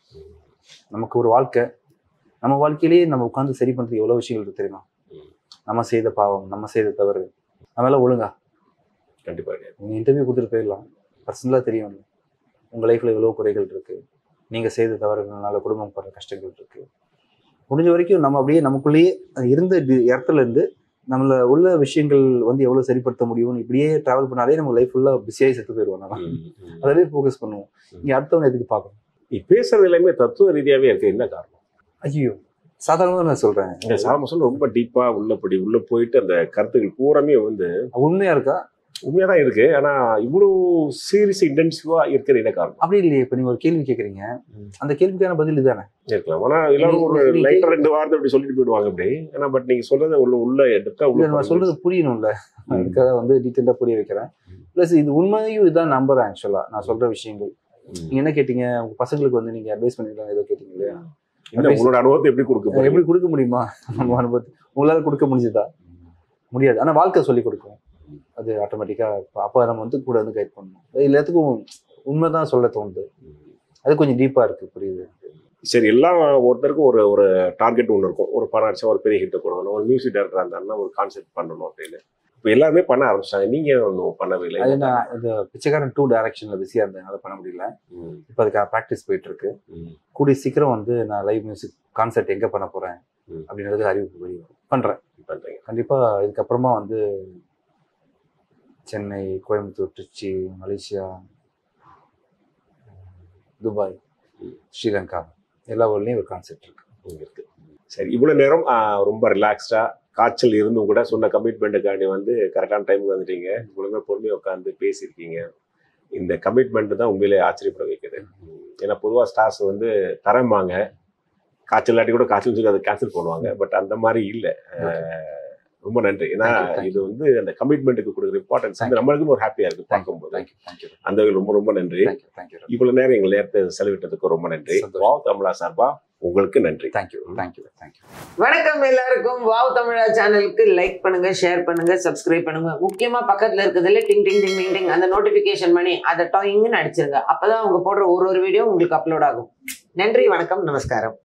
நமக்கு ஒரு வாழ்க்கை, நம்ம வாழ்க்கையிலேயே நம்ம உட்காந்து சரி பண்ணுறது எவ்வளோ விஷயங்கள் இருக்கு தெரியுமா? நம்ம செய்த பாவம், நம்ம செய்த தவறு, நம்ம எல்லாம் ஒழுங்கா கண்டிப்பாக நீங்கள் இன்டர்வியூ கொடுத்துட்டு போயிடலாம். பர்சனலாக தெரியும் உங்கள் லைஃப்பில் எவ்வளோ குறைகள் இருக்குது, நீங்கள் செய்த தவறுகள்னால குடும்பம் படுற கஷ்டங்கள் இருக்குது. முடிஞ்ச வரைக்கும் நம்ம அப்படியே நமக்குள்ளேயே இருந்த இடத்துல இருந்து நம்மள உள்ள விஷயங்கள் வந்து எவ்வளோ சரிப்படுத்த முடியும்னு இப்படியே ட்ராவல் பண்ணாலே நம்ம லைஃப் ஃபுல்லாக பிஸியாகி செத்து போயிடுவோம். நம்ம அதவே ஃபோக்கஸ் பண்ணுவோம். இங்கே அடுத்தவங்க எதுக்கு பார்க்கணும்? நீ பேசுறது எல்லாமே தத்துவ ரீதியாகவே இருக்கு. என்ன காரணம்? ஐயோ, சாதாரணமாக நான் சொல்கிறேன். சாதாரண சொல்ல ரொம்ப டீப்பாக உள்ளபடி உள்ளே போயிட்டு அந்த கருத்துக்கள் பூராமே வந்து உண்மையாக இருக்கா? உண்மையாக தான் இருக்கு. ஆனால் இவ்வளோ சீரியஸ் இன்டென்சிவாக இருக்கிறது என்ன காரணம்? அப்படி இல்லையே. இப்போ நீங்கள் ஒரு கேள்வி கேட்குறீங்க, அந்த கேள்விக்கான பதில் இதுதானே இருக்கலாம். ஆனால் எல்லாரும் ஒரு லைட்டர் ரெண்டு வாரத்தை அப்படி சொல்லிட்டு போயிடுவாங்க அப்படி. ஆனால் பட் நீங்கள் சொல்றது உள்ள உள்ள எடுத்தா உள்ள நான் சொல்றது புரியணும்ல, அதுக்காக வந்து டீட்டெயிலாக புரிய வைக்கிறேன். ப்ளஸ் இது உண்மையும் இதுதான் நம்புறேன். ஆக்சுவலாக நான் சொல்ற விஷயங்கள் நீங்கள் என்ன கேட்டீங்க, உங்க பசங்களுக்கு வந்து நீங்கள் அட்வைஸ் பண்ணிருக்காங்க ஏதோ கேட்டீங்க இல்லையா? உங்களோட அனுபவத்தை எப்படி கொடுக்க எப்படி கொடுக்க முடியுமா? நம்ம அனுபவத்தை உங்களால் கொடுக்க முடிஞ்சதா? முடியாது. ஆனால் வாழ்க்கை சொல்லி கொடுக்கும். அது ஆட்டோமேட்டிக்காக அப்போ நம்ம வந்து கூட வந்து கைட் பண்ணணும். எல்லாத்துக்கும் உண்மைதான் சொல்ல தோணுது. அது கொஞ்சம் டீப்பாக இருக்குது. புரியுது? சரி, எல்லாம் ஒருத்தருக்கும் ஒரு ஒரு டார்கெட் ஒன்று இருக்கும். ஒரு படம் அடிச்சா ஒரு பெரிய ஹிட்டை கொடுக்கணும், ஒரு மியூசிக் டைரக்டராக இருந்தாருன்னா ஒரு கான்செப்ட் பண்ணணும் அப்படின்னு. இப்போ எல்லாருமே பண்ண ஆரம்பிச்சிட்டாங்க. நீங்கள் ஒன்றும் பண்ணவே இல்லை. அது நான் இந்த பிச்சைக்காரன் டூ டைரக்ஷனில் பிஸியாக இருந்ததுனால பண்ண முடியல. இப்போ அதுக்காக ப்ராக்டிஸ் போயிட்டு இருக்கு. கூடிய சீக்கிரம் வந்து நான் லைவ் மியூசிக் கான்செர்ட் எங்கே பண்ண போகிறேன் அப்படின்றது அறிவிப்பு வெளியே பண்ணுறேன். பண்ணுறேன் கண்டிப்பாக. இதுக்கப்புறமா வந்து சென்னை, கோயம்புத்தூர், திருச்சி, மலேசியா, துபாய், ஸ்ரீலங்கா எல்லா ஊர்லேயும் ஒரு கான்செப்ட் இருக்கு இருக்கு சரி, இவ்வளோ நேரம் ரொம்ப ரிலாக்ஸ்டாக காய்ச்சல் இருந்தும் கூட சொன்ன கமிட்மெண்ட்டுக்காண்டி வந்து கரெக்டான டைமுக்கு வந்துட்டீங்க. இவ்வளோமே பொறுமையாக உட்காந்து பேசியிருக்கீங்க. இந்த கமிட்மெண்ட் தான் உண்மையிலே ஆச்சரியப்பட வைக்குது. ஏன்னா பொதுவாக ஸ்டார்ஸ் வந்து தரமாங்க, காய்ச்சல் இல்லாட்டி கூட காய்ச்சல் சொல்லி அதை கேன்சல் பண்ணுவாங்க. பட் அந்த மாதிரி இல்லை. ரொம்ப நன்றி. ஏன்னா இது வந்து அந்த கமிட்மெண்ட்டுக்கு கொடுக்குற இம்பார்ட்டன்ஸ் வந்து நம்மளுக்கும் ஒரு ஹாப்பியா இருக்கு பார்க்கும்போது. அந்த ரொம்ப ரொம்ப நன்றி. இவ்வளவு நேரம் எங்கள் நேரத்தை செலவிட்டதுக்கு ரொம்ப நன்றி. வாவ் தமிழா சார்பா உங்களுக்கு நன்றி. Thank you thank you thank you. வணக்கம் எல்லாருக்கும். வாவ் தமிழா சேனலுக்கு லைக் பண்ணுங்க, ஷேர் பண்ணுங்க, சப்ஸ்கிரைப் பண்ணுங்க. முக்கியமா பக்கத்துல இருக்கிறதுல டிங் டிங் டிங் டிங் டிங் அந்த நோட்டிபிகேஷன் பண்ணி அதை டாயிங்னு அடிச்சிருங்க. அப்பதான் அவங்க போடுற ஒரு ஒரு வீடியோ உங்களுக்கு அப்லோட் ஆகும். நன்றி, வணக்கம், நமஸ்காரம்.